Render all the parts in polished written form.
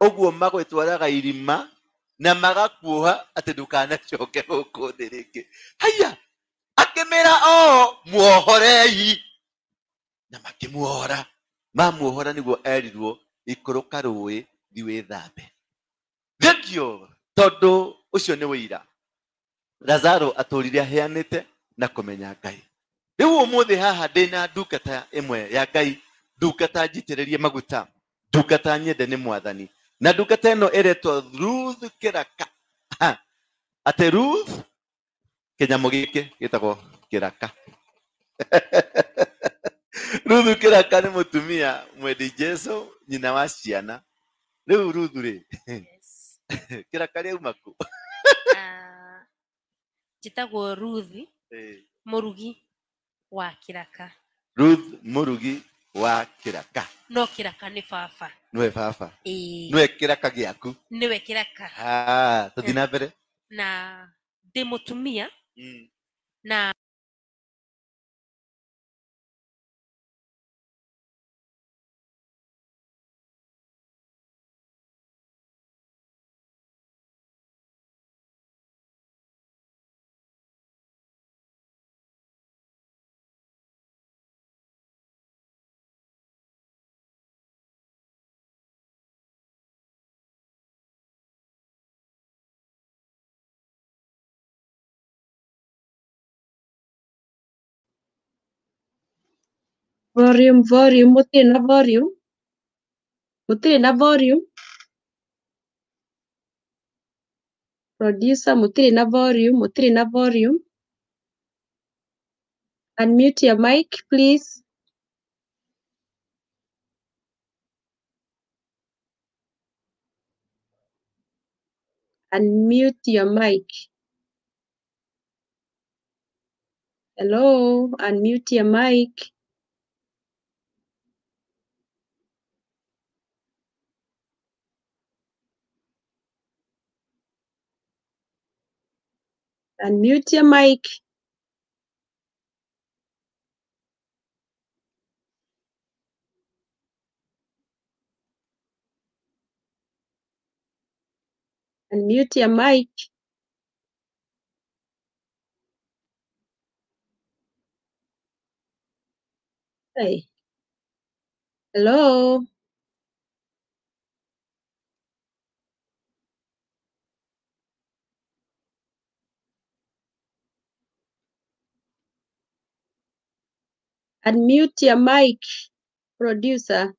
oguo magwetwaraga irima na magakuoha ati ndukanacoke guku thi ringi. Haya akimera muohorei na makimuohora. Mamuohora niguo erirwo ikuruka rui thi withambe. Thengio tondu ucio ni wira Lazaro aturire aheanite na kumenya Ngai. Riu umuthi haha ndina ndungata imwe ya Ngai, ndungata njitiririe maguta, ndungata nyende ni mwathani, na ndungata ino iretwo Ruth Kiraka. Ate Ruth kinyamu giki gitagwo kiraka. Ruth Kiraka ni mutumia mwendi Jesu, nyina wa ciana. Riu Ruth ri kiraka ri umaku Jitagwo Ruth murugi wa kiraka. Ruth murugi wa kiraka. No kiraka ni baba. Nwe baba. Nwe kiraka giaku. Niwe kiraka. Tuthina mbere. Na ndi mutumia na volume, mutirĩ na volume. Producer, mutirĩ na volume. Unmute your mic, please. Unmute your mic. Hello, unmute your mic. Unmute your mic. Unmute your mic. Hey. Hello. Unmute your mic, producer.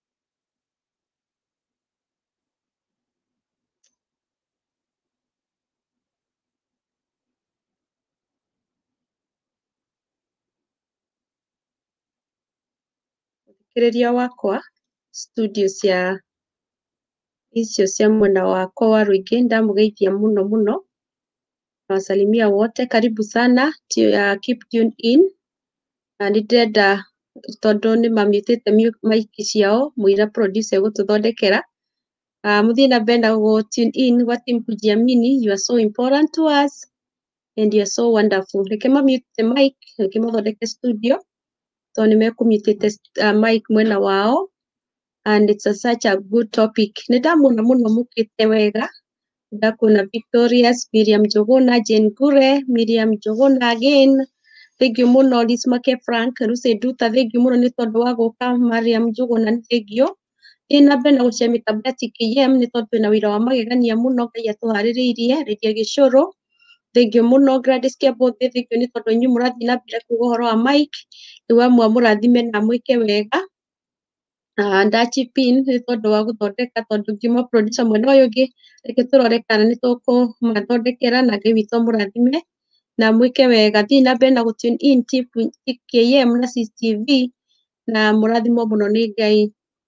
Thikĩrĩria wakwa, studio cia icio cia mwena wakwa wa Ruithi, ndamũgeithia mũno mũno. Nawasalimia wote, karibu sana, keep tuned in. Na nĩndĩrenda tondũ nĩmamutĩte mic ciao, mũira producer gũtũthondekera. Mũthiĩ na mbere na tune in gwa team Kujiamini, you are so important to us and you are so wonderful. Reke mamute mic, reke mathondeke studio, tondũ nĩmekũmutĩte mic mwena wao, and it's such a good topic. Nĩndamwona mũno mũkĩte wega, ndakuona Victorious, Miriam Njuguna, Jane Gure, Miriam Njuguna again. Thank you mũno Liz Make Frank, Lucy Nduta, thank you mũno nĩ tondũ wa gũka. Mariam Njuguna, thank you. Ina mbere na gũcia mĩtambo ya TKM nĩ tondũ twĩna wĩra wa magegania mũno Ngai atũharĩrĩirie. Lydia Gĩcũrũ, thank you mũno. Gladys Kĩambothĩ, thank you nĩ tondũ inyuĩ mũrathiĩ na mbere kuuga ũhoro wa mic, rĩu amwe mũrathime na mwĩke wega. Ndachi Pin nĩ tondũ wa gũthondeka, tondũ ngiuma producer mwena ũyũ ũngĩ, reke tũrore kana nĩ tũkũmathondekera, na Ngai witũ mũrathime na mwĩke wega. Thiĩ na mbere na gũ-tune in TKM na CCTV na mũrathimwo mũno nĩ Ngai.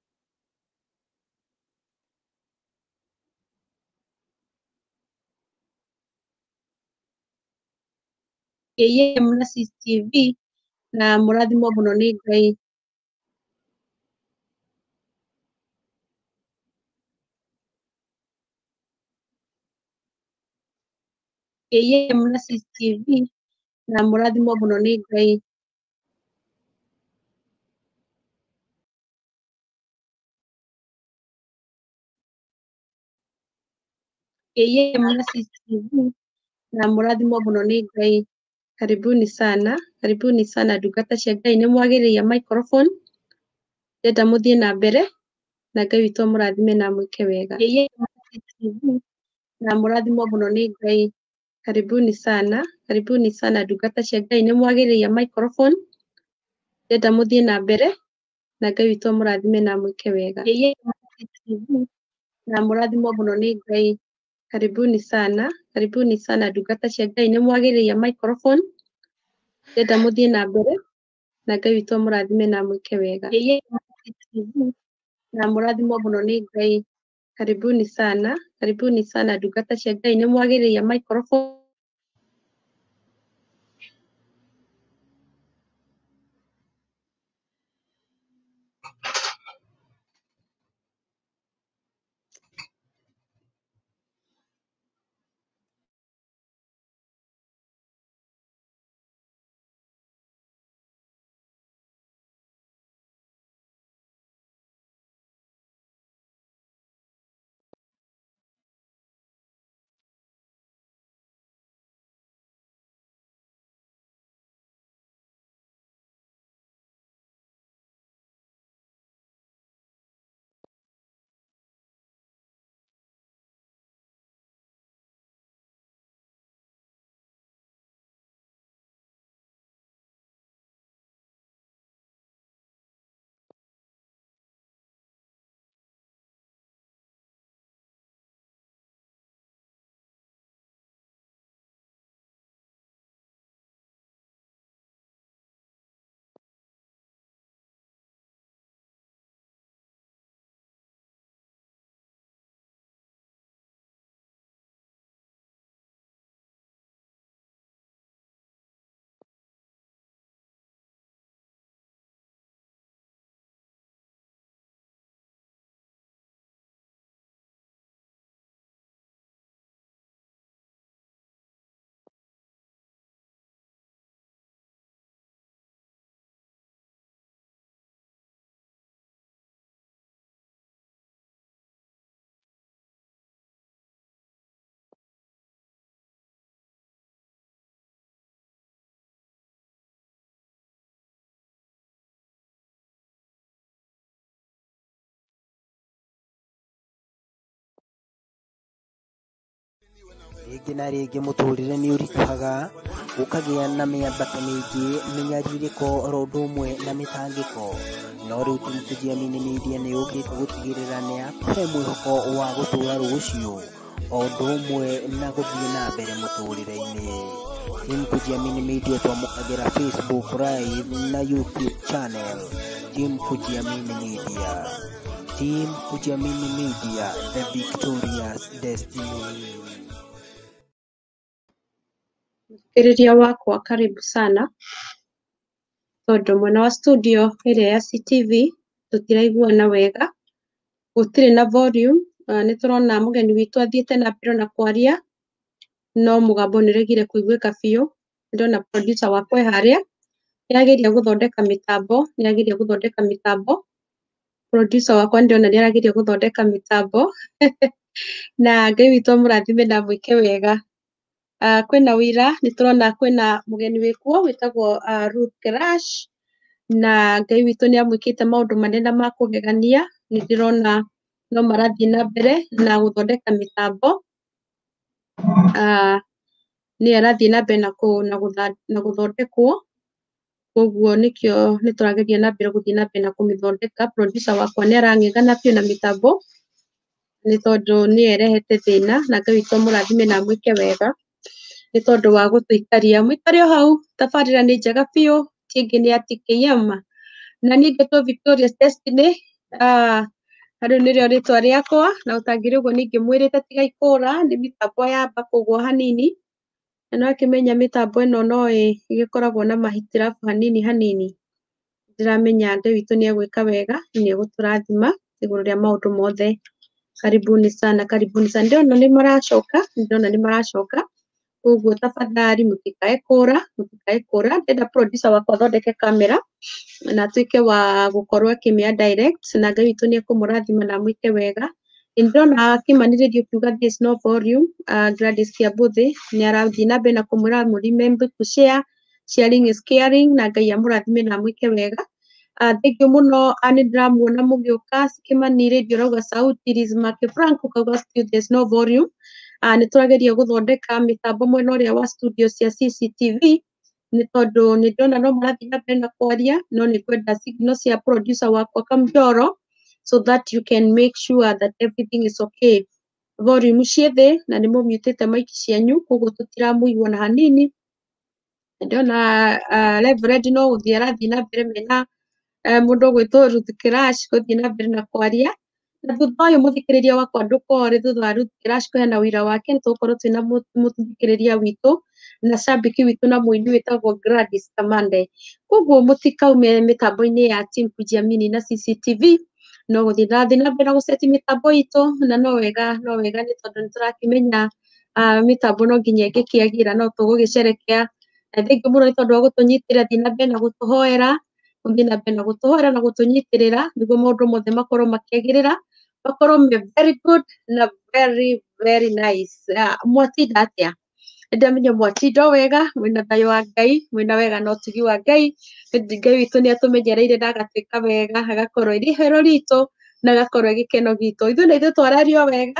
TKM na CCTV na mũrathimwo mũno nĩ Ngai. TKM na CCTV na mũrathimwo mũno nĩ Ngai. Yeye Masi TV na mũrathimwo mũno nĩ Ngai. Karibuni sana ndungata cia Ngai nĩ mwagĩrĩire microphone ndenda mũthiĩ na mbere na Ngai witũ mũrathime na mwĩke wega. Yeye Masi TV na mũrathimwo mũno nĩ Ngai. Karibuni sana ndungata cia Ngai nĩ mwagĩrĩire microphone ndenda mũthiĩ na mbere na Ngai witũ mũrathime na mwĩke wega. Yeye Masi TV na mũrathimwo mũno nĩ Ngai. Karibuni sana ndungata cia Ngai nĩ mwagĩrĩire microphone ndenda mũthiĩ na mbere na Ngai witũ mũrathime na mwĩke wega. Yeye Masi TV na mũrathimwo mũno nĩ Ngai. Karibuni sana ndungata cia Ngai nĩ mwagĩrĩire microphone. Rĩngĩ na rĩngĩ mũtũrĩre nĩ ũritũhaga, gũkagĩa na mĩambato mĩingĩ, mĩnyarirĩko oro ũndũ ũmwe na mĩtangĩko. No rĩu Team Kujiamini Media nĩ yũkĩte gũtigĩrĩra nĩ yakũhe mwĩhoko wa gũtũra rũciũ, o ũndũ ũmwe na gũthiĩ na mbere mũtũrĩre-inĩ. Team Kujiamini Media twamũkagĩra Facebook Live na YouTube channel Team Kujiamini Media. Team Kujiamini Media, the victorious destiny. Mũthikĩrĩria wakwa karibu sana, tondũ mwena wa studio ĩrĩa ya CTV tũtiraiguana wega, gũtirĩ na volume. Nĩ tũrona mũgeni witũ athiĩte na mbere na kwaria no mũgambo nĩ ũregire kũiguĩka biũ. Ndĩrona producer wakwa harĩa nĩarageria gũthondeka mĩtambo, producer wakwa ndĩrona nĩarageria gũthondeka mĩtambo na Ngai witũ mũrathime na mwĩke wega. Kwĩna ũira nĩ tũrona kwĩna mũgeni wĩkuo wĩtagwo Ruth Kerash, na Ngai witũ nĩ amwĩkĩte maũndũ manene ma kũgegania. Nĩ ndĩrona no marathiĩ na mbere na gũthondeka mĩtambo, nĩ arathiĩ na mbere na gũthondekwo, koguo nĩkĩo nĩ tũrageria na mbere gũthiĩ na mbere na kũmĩthondeka. Producer wakwa nĩ arang'ethana biũ na mĩtambo nĩ tondũ nĩ ĩrehete thĩna, na Ngai witũ mũrathime na mwĩke wega nĩ tondũ wa gũtũikaria. Mũikare o hau, tabarĩra nĩ njega biũ, ti ĩngĩ nĩ ya TKM na niĩ ngetwo Victorious Destiny. Na rĩu nĩrĩo rĩtwa rĩakwa, na ũtangĩrĩ ũguo ningĩ mwĩrĩte tigai kũũra, nĩ mĩtambo yamba kũgũa hanini, na nĩ wakĩmenya mĩtambo ĩno no ĩgĩkoragwo na mahitirabu hanini hanini. Ndĩramenya Ngai witũ nĩ egwĩka wega, nĩ egũtũrathima igũrũ rĩa maũndũ mothe. Karibuni sana. Ndĩrona nĩ maracoka, koguo tafadhali mũtikae kũũra. Ndĩrenda producer wakwa athondeke kamera na atuĩke wa gũkorwo akĩmĩa direct, na Ngai witũ nĩ ekũmũrathima na mwĩke wega. Ndona kimaniririo kiuga there's no volume. Gladys Kiambuthi ni arathi na mbere na kumwira remember to share, sharing is caring, na Ngai amurathime na mwike wega. Thank you muno, ani ndiramuona mugiuka kimaniririo rauga sauti Rizma Frank ukauga there's no volume. Ni turageria guthondeka mitambo mwena uria wa studio cia CCTV ni tondu ni ndona no marathi na mbere na kwaria no ni kwenda signal cia producer wakwa Kamjoro, so that you can make sure that everything is okay. Volume ciethe na ni mumutite mic cianyu koguo tutiramuigua na hanini. Ndona Reverend no guthii arathi na mbere mena mundu gwitwo Ruth Kirash guthii na mbere na kwaria. Na thutha uyu muthikiriria wakwa ndukore thutha wa Ruth Kirash kuheana wira wake ni tugukorwo twina muthikiriria witu na shabiki witu na muini witagwo Gladys Kamande. Koguo mutikaume mitambo-ini ya Team Kujiamini na CCTV no guthii na mbere guseti mitambo itu na no wega ni tondu niturakimenya mitambo no nginya ingikiagira no tugugicerekea. Thengiu muno ni tondu wa gutunyitirira thii na mbere na gutuhoera guthii na mbere na gutuhoera na gutunyitirira niguo maundu mothe makorwo makiagirira makorwo me very good na very nice. Mwatinda atia? Ndamenya mwatinda wega mwina thayo wa Ngai mwina wega na utugi wa Ngai. Ngai witu ni atumenyereire na agatwika wega agakorwo iri hero ritu na agakorwo gikeno gitu. Ithu na ithu twarario wega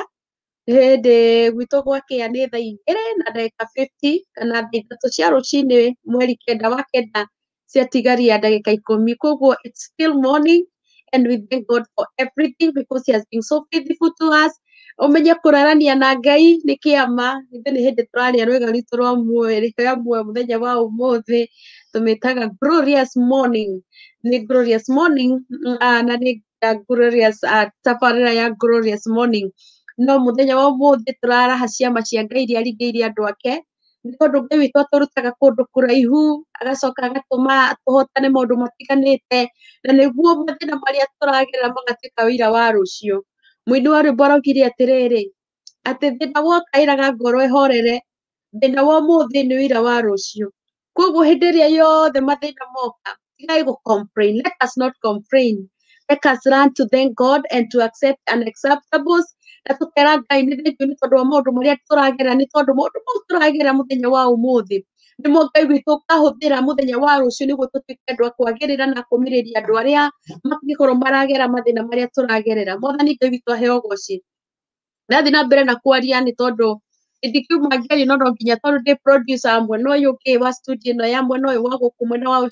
hindi gwitu gwakia ni thaa 2 na ndagika 50 kana thaa 3 cia rucini mweri 9 wa 9 cia tigaria ndagika 10. Koguo it's still morning and we thank God for everything because he has been so faithful to us. Umenye kurarania na Ngai ni kiama. Ithu ni hindi turaria rwega ritu rwa mweri amwe muthenya wa umuthi tumitaga glorious morning. Ni glorious morning na ni glorious tabarira ya glorious morning. No muthenya wa umuthi turaraha ciama cia Ngai iria aringĩirie andu ake ni tondu Ngai witu aturutaga kundu kuraihu agacoka agatuma tuhotane maundu matiganite na niguo mathina maria turagerera magatuika wira wa rucio. Muini wa rwimbo araugire atiriri ati thina woka iraga ngoro ihorere, thina wa umuthi ni wira wa rucio. Koguo hindi iria yothe mathina moka tigai gu complain. Let us not complain. Let us learn to thank God and to accept unacceptables. Na tukera Ngai ni thengiu ni tondu wa maundu maria turagera ni tondu maundu mau turagera muthenya wa umuthi nimo Ngai witu kahuthira muthenya wa rucio niguo tutuike andu a kwagirira na kumiriria andu aria matingikorwo maragera mathina maria turagerera. Mwathani Ngai witu aheo goci. Ndathi na mbere na kwaria ni tondu ndikiuma Ngai no nginya tondu ndi producer amwe no yuki wa studio no yamwe no wa guku mwena wa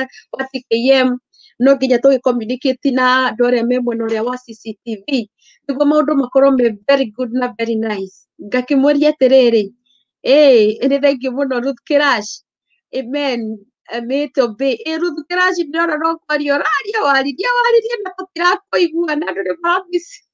TKM no nginya tugi communicate na andu aria me mwena uria wa CCTV niguo maundu makorwo me very good na very nice. Ngakimweria atiriri ni thengiu muno Ruth Kirash. Amen. Mito be Ruth Kirash ndona no kwaria wariria na tutirakuigua na andu ni marabisi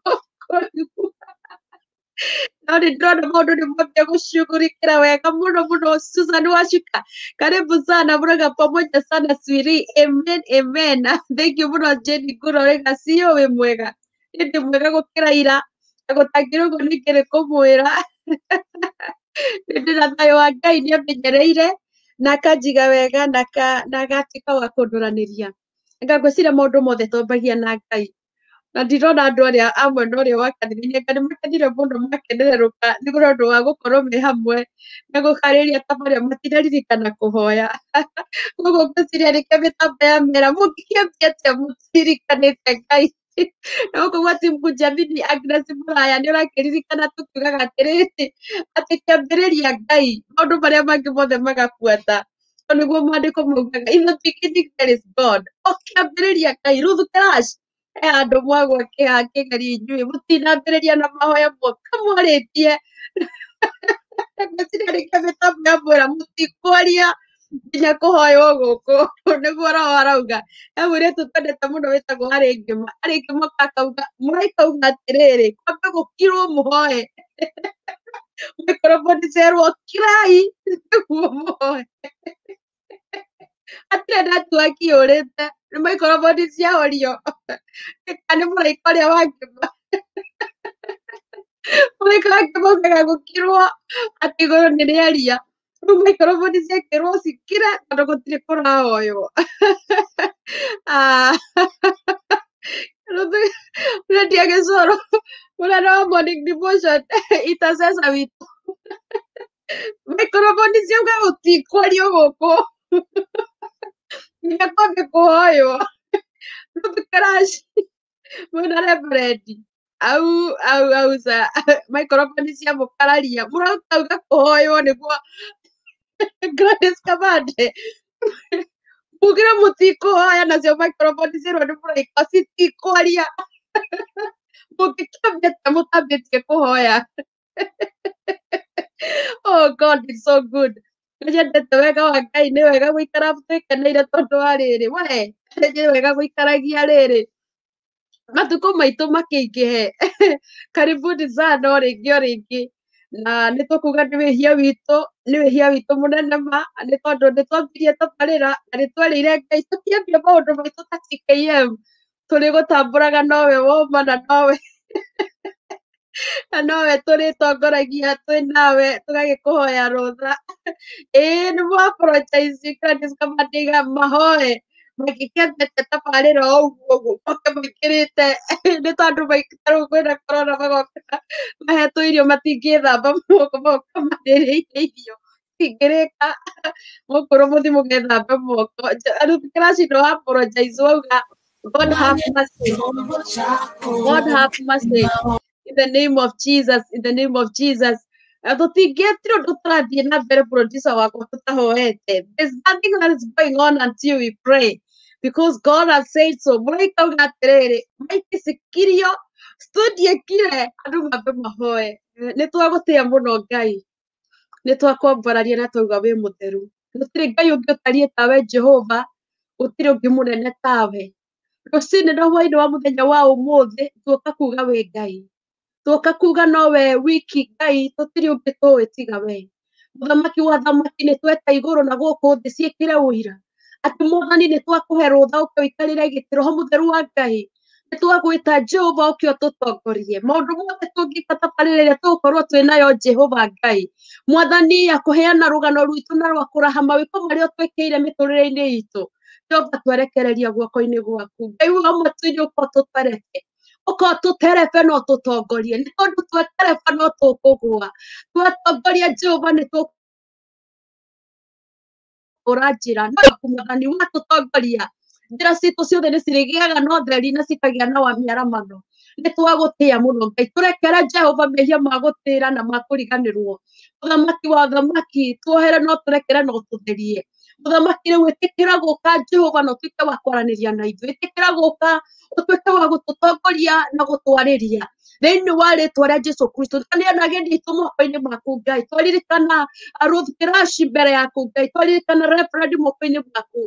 no ni ndona maundu ni mambia gucugurikira wega muno. Susan Wachika karibu sana muraga pamoja sana swiri. Amen. Thank you muno Jenny Gurorega sio we mwega ndi mwega gukira ira agutangirwo go nikire kumwira ndira thayo wa Ngai ni amenyereire na kanjiga wega na gatika wa kunduraniria ngagwicira maundu mothe tombagia na Ngai na ndirona andu aria amwe na uria wakanithia Ngai makenire muno makenereruka ni gundu wa gukorwo me hamwe na gukariria tabaria matinaririkana kuhoya. Koguo ngwiciria rike mitambo ya mera mukiambia atia mutirikanite Ngai na koguo Team Kujiamini Agnes Muraya ni urakiririkana tukiugaga atiriri ati kiambiriria Ngai maundu maria mangi mothe magabuata niguo mwandiko maugaga in the beginning there is God. Kiambiriria Ngai. Ruth Kirash andu mwagwa kigeri njui mutinambiriria na mahoya mwoka mwaritie ngwiciria rike mitambo ya mwera mutikwaria nginya kuhoywo guku niguo roho arauga amwiritu twendete muno witagwo arĩngĩma akauga mũraika auga atiriri kwambe gukirwo muhoe microphone cerwo kirai niguo muhoe atire network yũrĩte nĩ microphone ciahorio nĩ mũraika ũrĩa wangĩma mũraika wangĩma augaga gũkirwo atĩ igũrũ nĩ rĩaria rĩu microphone ciekĩrwo cikire tondũ gũtirĩ kũrahoywo Unatia Gesoro. Unatoa morning devotion. Itasesa vitu. Microphone sio kama utikwali huko. Ninakwambia kuhoyo. Crash. Mwana reverend. Au sa microphone cia mukararia. Murauga kuhoyo niguo Gladys Kamande. Mugira mutikuhoya nacio microphone cirwo ni muraika citikwaria. Mukikambete mutambitie kuhoya. Oh God, it's so good. Nĩnyendete wega wa Ngai, nĩ wega gũikara tũkeneire tondũ wa rĩrĩ. We, nĩ wega gũikaragia rĩrĩ. Matukũ maitũ makĩingĩhe. Karibuni sana o rĩngĩ. Na nĩ tũkuga nĩ wĩhia witũ mũnene ma, nĩ tondũ nĩ twambirie tũkarĩra, na nĩ twerĩire Ngai tũtiambie maũndũ maitũ ta TKM. Tũrĩ gũtambũraga nowe wauma na nowe. Na nowe tũrĩtongoragia twĩ nawe tũgagĩkũhoya rũtha. Ĩĩ nĩ mũ apologize Gladys Kamande mahoe magĩkĩambĩte tabarĩra o ũguo moke maingĩrĩte nĩ tondũ rĩu kwĩna corona magoka mahetwo irio matingĩthamba moko moka marĩrĩire irio cingĩrĩka mũkũrũ mũthi mũgethamba moko. Rĩu Kĩraci no apologize wauga God have mercy. God have mercy. In the name of Jesus, in the name of Jesus. Tũtingĩtire ũndũ tũrathiĩ na mbere producer wakwa tũtahoete. There's nothing that is going on until we pray. Because God has said so. Mũraika uga atĩrĩrĩ, maiki sikirio, studio ĩkire, andũ mambe mahoe. Nĩ twagũtĩa mũno Ngai. Nĩ twakwambararia na twauga wĩ mũtheru. Gũtirĩ Ngai ũngĩ ũtariĩ tawe Jehova, gũtirĩ ũngĩ mũnene tawe. Rũcinĩ na hwaĩ-inĩ wa mũthenya wa ũmũthĩ, tuoka kuga wĩ Ngai. Tuoka kuga nowe wiki Ngai, tũtirĩ ũngĩ tũĩ tiga we. Mũthamaki wa thamaki nĩ tweta igũrũ na gũkũ thĩ ciĩkĩre ũira. Atĩ Mwathani nĩ twakũhe rũtha ũke ũikarĩre gĩtĩ Roho Mũtheru wa Ngai. Nĩ twagwĩta Jehova ũke ũtũtongorie. Maũndũ mothe tũngĩka tabarĩra ĩrĩa tũgũkorwo twĩ nayo Jehova Ngai. Mwathani akũheana rũgano rwitũ na rwa kũraha mawĩko marĩa ũtwĩkĩire mĩtũrĩre-inĩ itũ. Jehova twerekereria guoko-inĩ gwaku. Ngai wa matu-inĩ ũka ũtũtereke. Ũka ũtũterebe no tũtongorie. Nĩ tondũ twetereba no tũkũgũa. Twatongoria Jehova nĩ tũkũra njĩra. No Mwathani watũtongoria. Njĩra citũ ciothe nĩ cirĩgĩaga na ũtheri na cikagĩa na mĩaramano. Nĩ twagũtĩa mũno Ngai. Tũrekere Jehova mehia ma gũtĩĩra na ma kũriganĩrwo. Mũthamaki wa thamaki, tuohere no tũrekere no tũtherie. Mũthamaki rĩu ĩtĩkĩra gũka Jehova na ũtuĩke wa kwaranĩria na ithuĩ. Ĩtĩkĩra gũka ũtuĩke wa gũtũtongoria na gũtwarĩria. Thĩinĩ wa rĩĩtwa rĩa Jesũ Kristo, tũneana ageni aitũ moko-inĩ maku Ngai. Twaririkana Ruth Kĩraci mbere yaku Ngai. Twaririkana Reverend moko-inĩ maku.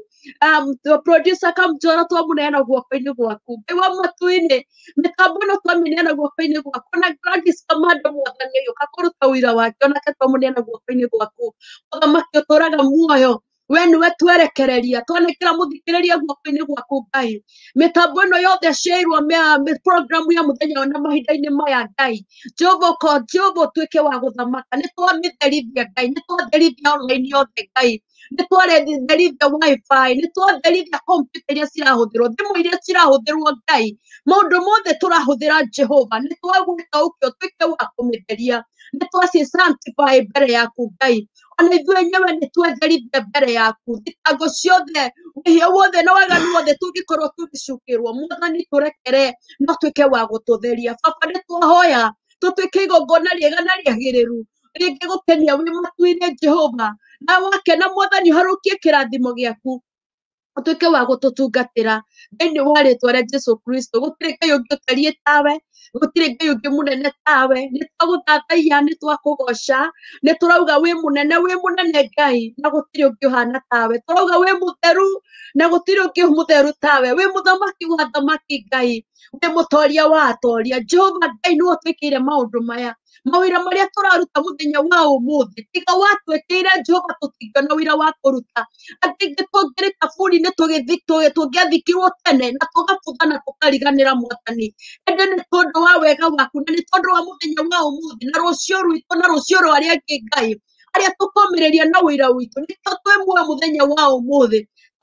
Producer Kamjora twamũneana guoko-inĩ gwaku. Ngai wa matu-inĩ, mĩtambo ĩno twamĩneana guoko-inĩ gwaku. Na Gladys Kamande Mwathani ũyũ akũruta ũira wake onake twamũneana guoko-inĩ gwaku. Mũthamaki ũtũũraga muoyo. We nĩwe twerekereria. Twanĩkĩra mũthikĩrĩria guoko-inĩ gwaku Ngai. Mĩtambo ĩno yothe ciairwo programu ya mũthenya na mahinda-inĩ maya Ngai. Jehova ũtuĩke wa gũthamaka. Nĩ twamĩtherithia Ngai. Nĩ twatherithia online yothe Ngai. Nĩ twatherithia wifi. Nĩ twatherithia kompiuta iria cirahũthĩrwo. Thimũ iria cirahũthĩrwo Ngai. Maũndũ mothe tũrahũthĩra Jehova. Nĩ twagwĩka ũke ũtuĩke wa kũmĩtheria. Nĩ twaci-sanctify mbere yaku Ngai. Ona ithuĩ enyewe nĩ twetherithia mbere yaku. Thitango ciothe, wĩhia wothe na waganu wothe tũngĩkorwo tũgĩcukĩrwo. Mwathani tũrekere no tuĩke wa gũtũtheria. Baba nĩ twahoya tũtuĩke igongona rĩega na rĩagĩrĩru rĩngĩgũkenia wĩ matu-inĩ Jehova. Na wakena Mwathani harũkie kĩrathimo gĩaku. Ũtuĩke wa gũtũtungatĩra thĩinĩ wa rĩĩtwa rĩa Jesũ Kristo. Gũtirĩ Ngai ũngĩ ũtariĩ tawe. Gũtirĩ Ngai ũngĩ mũnene tawe. Nĩ twagũthathaiya, nĩ twakũgoca. Nĩ tũrauga wĩ mũnene Ngai na gũtirĩ ũngĩ ũhana tawe. Tũrauga wĩ mũtheru na gũtirĩ ũngĩ mũtheru tawe. Wĩ mũthamaki wa thamaki Ngai. Wĩ mũtoria wa atoria. Jehova Ngai nĩwe ũtwĩkĩire maũndũ maya. Mawĩra marĩa tũraruta mũthenya wa ũmũthĩ. Tiga watwĩkĩire Jehova tũtingĩona wĩra wa kũruta. Atĩ tũngĩrĩ kaburi-inĩ tũngĩathikirwo tene na tũgabutha na tũkariganĩra Mwathani. Ĩndĩ nĩ tondũ wa wega waku na nĩ tondũ wa mũthenya wa ũmũthĩ na rũciũ rwitũ na rũciũ rwa arĩa angĩ Ngai. Arĩa tũkũmĩrĩria na wĩra witũ. Nĩkĩo twĩ muoyo mũthenya wa ũmũthĩ.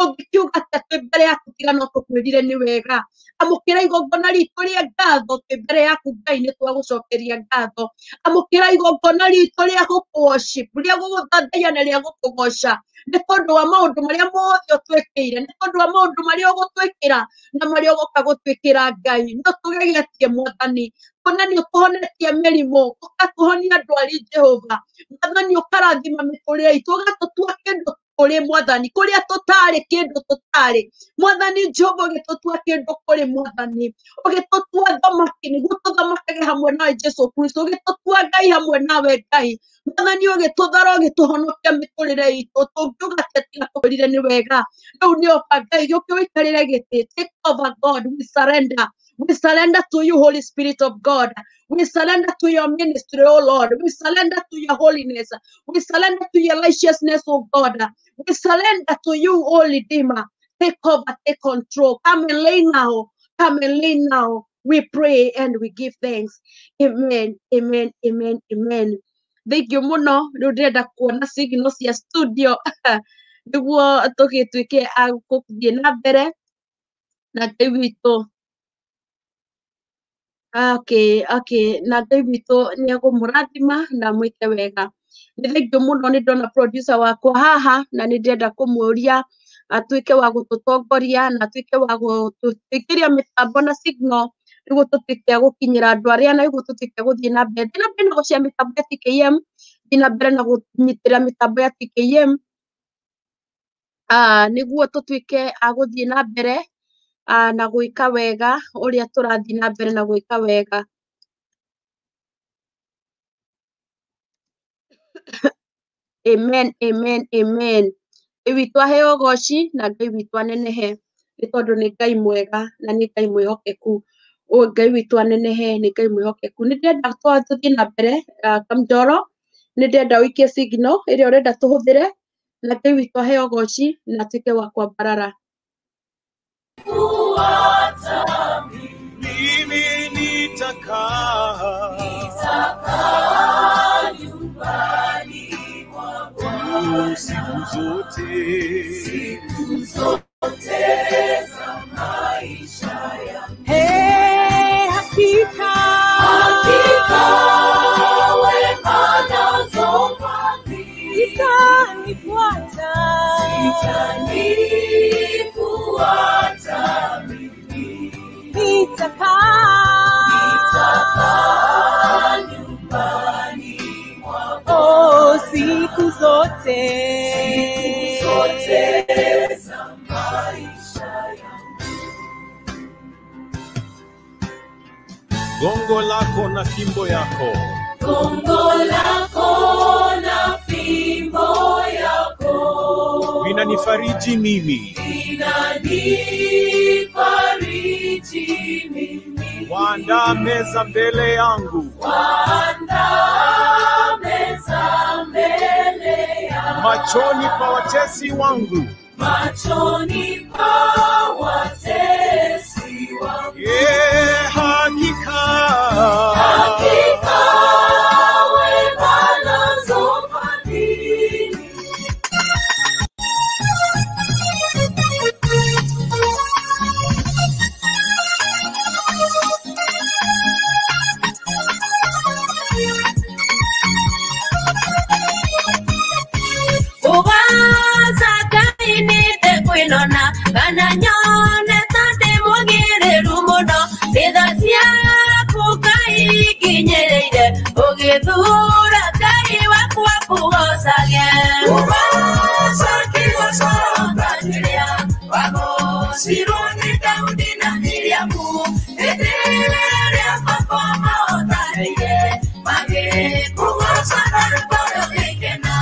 tũngikiuga atĩ twĩ mbere yaku tiga no tũkwĩrire nĩ wega. Amũkĩra igongona ritũ rĩa ngatho twĩ mbere yaku Ngai nĩ twagũcokeria ngatho. Amũkĩra igongona ritũ rĩa gũkũ-worship, rĩa gũgũthathaiya na rĩa gũkũgoca nĩ tondũ wa maũndũ marĩa mothe ũtwĩkĩire, nĩ tondũ wa maũndũ marĩa ũgũtwĩkĩra na marĩa ũgoka gũtwĩkĩra Ngai. Nĩ ũtũgegetie Mwathani, kuona nĩ ũtũhonetie mĩrimũ, ũgatũhonia ndwari Jehova. Mwathani ũkarathima mĩtũrĩre itũ, ũgatũtua kĩndũ kũrĩ Mwathani, kũrĩa tũtarĩ kĩndũ tũtarĩ. Mwathani Jehova ũgĩtũtua kĩndũ kũrĩ Mwathani, ũgĩtũtua thamaki nĩguo tũthamakage hamwe nawe Jesu Kristo, ũgĩtũtua Ngai hamwe nawe Ngai. Mwathani ũgĩtũthara ũgĩtũhonokia mĩtũrĩre itũ, tũngiuga atĩ tiga twĩrire nĩ wega. Rĩu nĩ oka Ngai gĩũke ũikarĩre gĩtĩ. Take over God, we surrender. We surrender to you, Holy Spirit of God. We surrender to your ministry, oh Lord. We surrender to your holiness. We surrender to your righteousness, oh God. We surrender to you, oh Redeemer. Take over, take control. Come and lay now. Come and lay now. We pray and we give thanks. Amen, amen, amen, amen. Thank you muno. Rĩu ndĩrenda kuona signal cia studio nĩguo tũgĩtuĩke a gũthiĩ na mbere na Ngai witũ. Okay. Na Ngai witũ nĩ egũmũrathima na mwĩke wega. Nĩ thengiũ mũno nĩ ndona producer wakwa haha na nĩ ndĩrenda kũmũria atuĩke wa gũtũtongoria na atuĩke wa gũtũĩkĩria mĩtambo na signal nĩguo tũtuĩke a gũkinyĩra andũ arĩa na nĩguo tuĩke a gũthiĩ na mbere. Thiĩ na mbere na gũcia mĩtambo ya TKM, thiĩ na mbere na kũnyitĩrĩra mĩtambo ya TKM nĩguo tũtuĩke a gũthiĩ na mbere na gwĩka wega ũrĩa tũrathiĩ na mbere na gwĩka wega. Amen, amen, amen. Ngai witũ aheo ũgooci na Ngai witũ anenehe nĩ tondũ nĩ Ngai mwega na nĩ Ngai mwĩhokeku. Ngai witũ anenehe nĩ Ngai mwĩhokeku. Nĩ ndĩrenda tũthiĩ na mbere Kamjoro, nĩ ndĩrenda ũikie signal ĩrĩa ũrenda tũhũthĩre na Ngai witũ aheo ũgooci na atuĩke wa kwambarara. Mimi nitakaa nyumbani mwa Bwana siku zote za maisha yangu. Hakika wema nazo fadhili zitanifuata nitakaa nyumbani mwa Bwana siku zote za maisha yangu. Gongo lako na fimbo yako, gongo lako na fimbo yako vinanifariji mimi, vinanifariji mimi. Waandaa meza mbele yangu, waandaa meza mbele yangu machoni pa watesi wangu, machoni pa watesi wangu. Hakika wema nazo fadhili kwinona kana nyone tate mugireru muno rithacia kukai kinyereire ugithura Ngai wakwa kugocage ubacakigocokanyiria wagocirwo Daudi na Miriamu itiria baba maotareire magikugocaga ngoro gikena.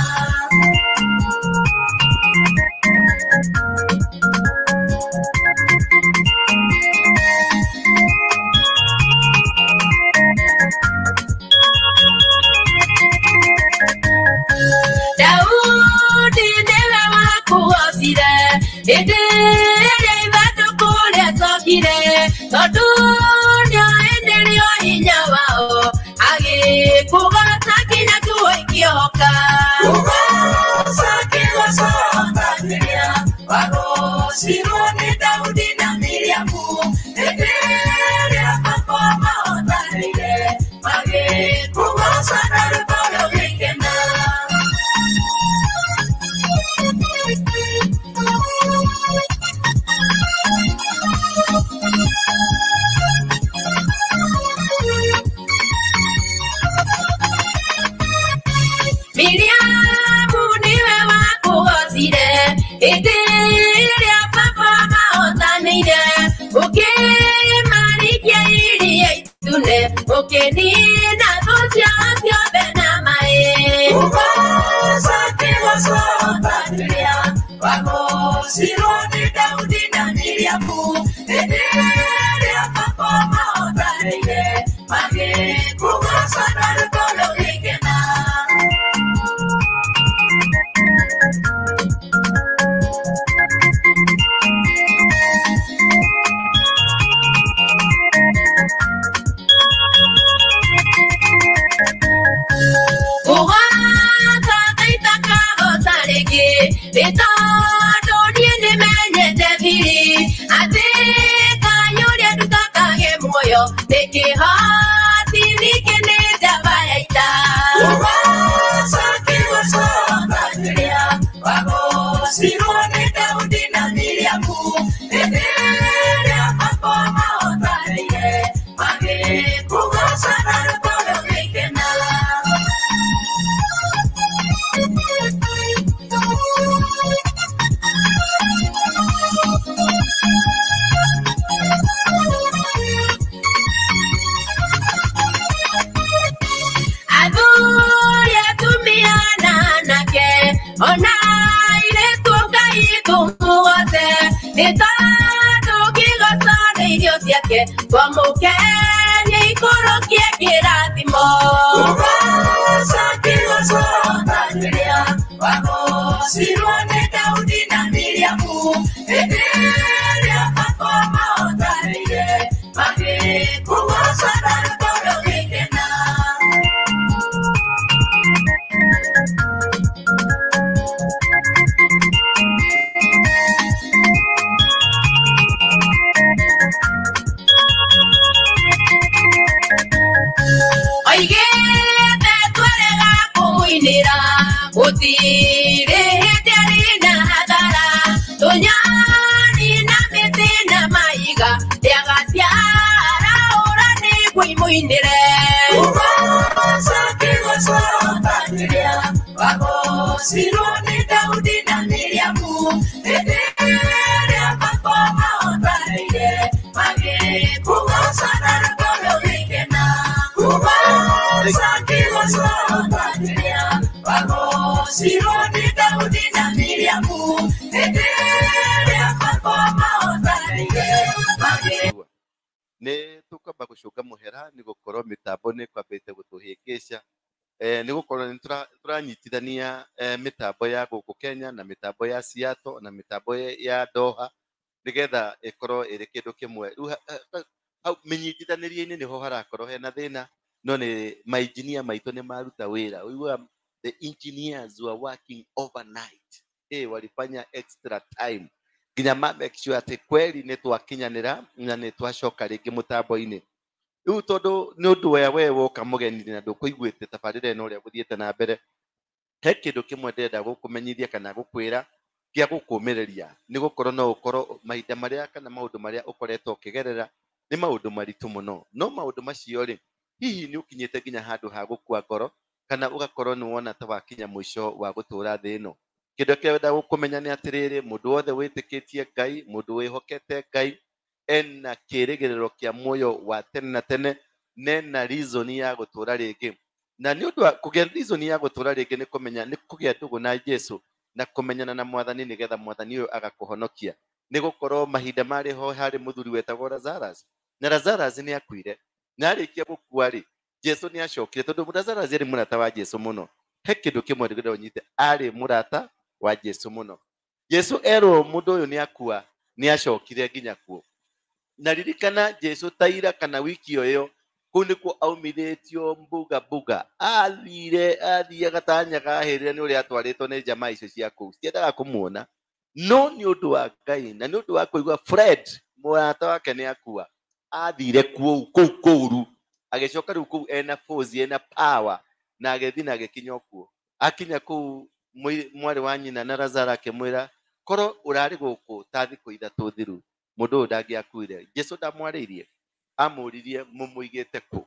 Daudi ndiwe wakuocire hĩndĩ ĩrĩa ithandũkũ rĩacokire, tondũ nĩoĩndĩrio hinya wao agĩkũgota nginya nguo ikĩhoka. Kugoca kĩgoco nganyĩria wagũ Sironi Daudi na Miriamu Eteria papa maotarire Mage kuwasa na rupolo wikena Miriamu niwe wakuwazire Eteria papa maotanire Ukimarikia iria itune Ukinina thusya asyo bena mae Uwasa kiwaso baturia Wako Sironi Daudi na Miriamu Eteria papa maotanire Mage kuwasa na rukolo wikena Sironi Daudi na Miriamu Eteria papa maotarire Mage kuwasa na rukolo wikena Aduya tumiana nake Ona ile tuka itumuwase Nitatu kigosana irio siake Kwa mukenya ikorokie kirathimo Uwasa kigosana niria Wako Sironi Daudi na Miriamu Eteria papa maotarire Mage kuwasa na rukolo wikena Oigete twarega kumuinira Gutire hĩndĩ na hathara Tunyani na mĩtĩ na maiga Rĩagaciara ũrani kwĩmuinire Uwasa kĩgocokanĩria Wako Sironi Daudi na Miriamu Eteria papa maotarire Mage kuwasa na rukolo wikena Uwasa kĩgocokanĩria Wako Sironi Daudi na Miriamu Eteria papa maotarire Mage nä tå kwamba gå cånga må hera nä gå korwo mä tambo nä kwambä te gå tå hä ngä ca nä gå korwo nä tå ranyitithania mä tambo ya gå kå Kenya na mä tambo ya Seattle na mä tambo ya Doha nä getha ä korwo ä rä kä ndå kä mwe rä u hau mä nyitithanä rie-inä nä ho harakorwo hena thä na no nä mainjinia maitå nä maruta wä ra uigua the engineers were working overnight walifanya extra time nginya make sure atä kweli nä twakinyanä na nä twacoka rä ngä må tambo-inä rä u tondå nä å ndå we woka må geni na ndå kå iguä te tabarä ra ä no å rä a gå thiä te na mbere he kä ndå kä mwe ndärenda gå kå menyithia kana gå kwä ra gä a gå kå mä rä ria nä gå korwo no å korwo mahinda marä a kana maå ndå marä a å koretwo å kä gerera nä maå ndå maritå må no no maå ndå macio rä hihi nä å kinyä te nginya handå ha gå kua ngoro kana å gakorwo nä wona ta wakinya må ico wa gå tå ra thä ä no kä ndå kä renda gå kå menya nä atä rä rä må ndå wothe wä tä kä tie Ngai må ndå wä hokete Ngai ena kä rä gä rä ro kä a muoyo wa tene na tene nena reason ya gå tå ra rä ngä na nä å ndå wa kå gä a reason ya gå tå ra rä ngä nä kå menya nä kå gä a ndå gå na Jesu na kå menyana na mwathani nä getha mwathani å yå agakå honokia nä gå korwo mahinda marä ho harä må thuri wetagwo Lazarus na Lazarus nä akuire na arä kia gå kua rä Jesu nä acokire tondå Lazarus arä må rata wa Jesu må no he kä ndå kä mwe rä nyite arä må rata wa Jesu må no Jesu erwo må ndå å yå nä akua nä acokire nginya kuo na ririkana Jesu taira kana wiki o yo kuu nä kuo aumithĩtio mbuga athiaga ta nyaga hĩrĩre nĩ ũrĩa atwarĩtwo nĩ jamaa icio cia kũu citiendaga kũmuona no ni undu wa Ngai na ni undu wa kuigua Fred murata wake ni akua athire kuru agicoka riu kuu ena force ena power na agethi na agikinya kuo akinya kuu mwari wa nyina na Lazaro akimwira koro urari guku ta thiku ithatu thiru mundu ndangiakuire Jesu ndamwaririe amuririe mumuigite ku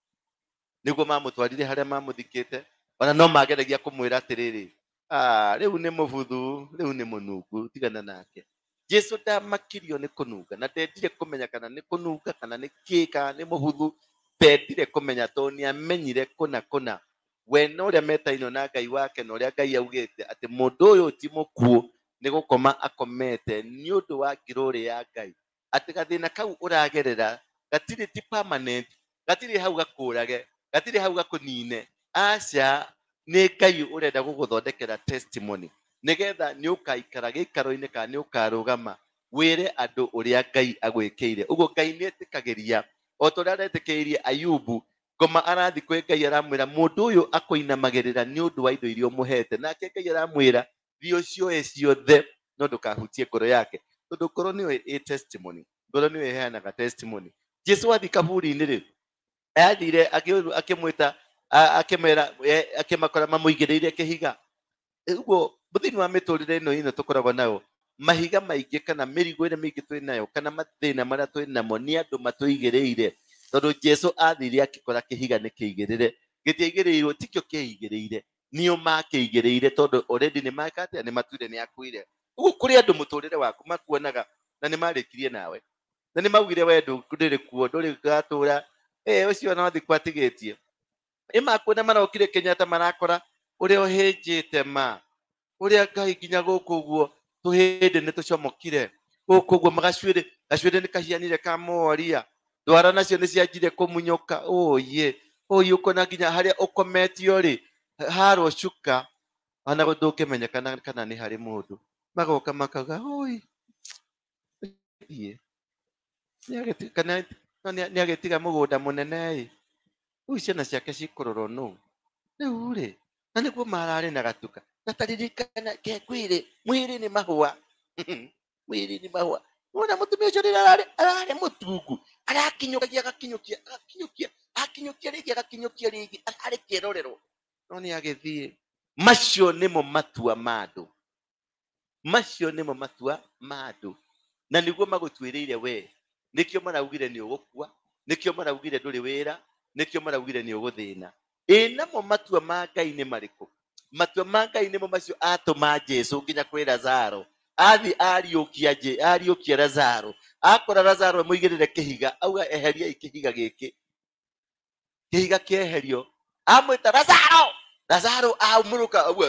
niguo mamutwarire haria mamuthikite ona no mageragia kumwira atiriri riu ni mubuthu riu ni munungu tigana nake Jesu ndamakirio ni kununga na ndendire kumenya kana ni kununga kana ni kika ni mubuthu ndendire kumenya to ni amenyire kuna we no uria metaino na Ngai wake no uria Ngai augite ati mundu uyu ti mukuo ni gukoma akomete ni undu wa ngiruri ya Ngai ati gathina kau uragerera gatiri ti permanent gatiri hau gakurage gatiri hau gakunine aca ni Ngai urenda guguthondekera testimony nigetha ni ukaikara gikaro-ini kana ni ukarugama wire andu uria Ngai agwikire uguo Ngai ni etikagiria o to uria etikirie Ayubu ngoma arathi kwi Ngai aramwira mundu uyu akoinamagirira ni undu wa indo iria umuhete nake Ngai aramwira thio cioe ciothe no ndukahutie ngoro yake tondu ngoro niyo testimony ngoro niyo iheanaga testimony Jesu athi kaburi-ini ri athire akimwita akimera akimakora mamuigireire kihiga uguo muthini wa miturire ino tukoragwo nayo mahiga maingi kana mirigo ire mingi twi nayo kana mathina maria twi namo ni andu matuigireire tondu Jesu athire akikora kihiga ni kiigirire gitiaigireirwo tikio kiigirire nio makiigirire tondu already ni makate ni matuire ni akuire uguo kuri andu muturire waku makuonaga na ni marikirie nawe na ni maugire we nduri kuo nduri gatura ucio no thi kwatigitie imakuona marokire Kenyatta marakora uria uhinjite ma uria Ngai nginya guku guo tuhinde ni tucomokire guku guo magacwire ni kahianire ka moria ndwara nacio ni cianjire kumunyuka oye ukona nginya haria ukometio ri haro cuka ona ndungimenya kana ni hari mundu magoka makaga oi kana ni agetiga mugunda munene ciana ciake cikurorwo no riu ri na niguo marari na gatuka na taririkana kekwire mwiri ni mahua mwiri ni mahua wona mutumia ucio arari mutungu arakinyukia rigi arari kirorero no ni agithie macio nimo matua madu na niguo magutwiriire we nikio maraugire ni ugukua nikio maraugire nduri wira nikio maraugire ni uguthina namo matua ma Ngai ni mariku matua ma Ngai nimo macio atuma Jesu nginya kwi Lazaro athi ariukia Lazaro akora Lazaro muigirire kihiga auga eheria ikihiga giki kihiga kieherio amwita Lazaro aumuruka auga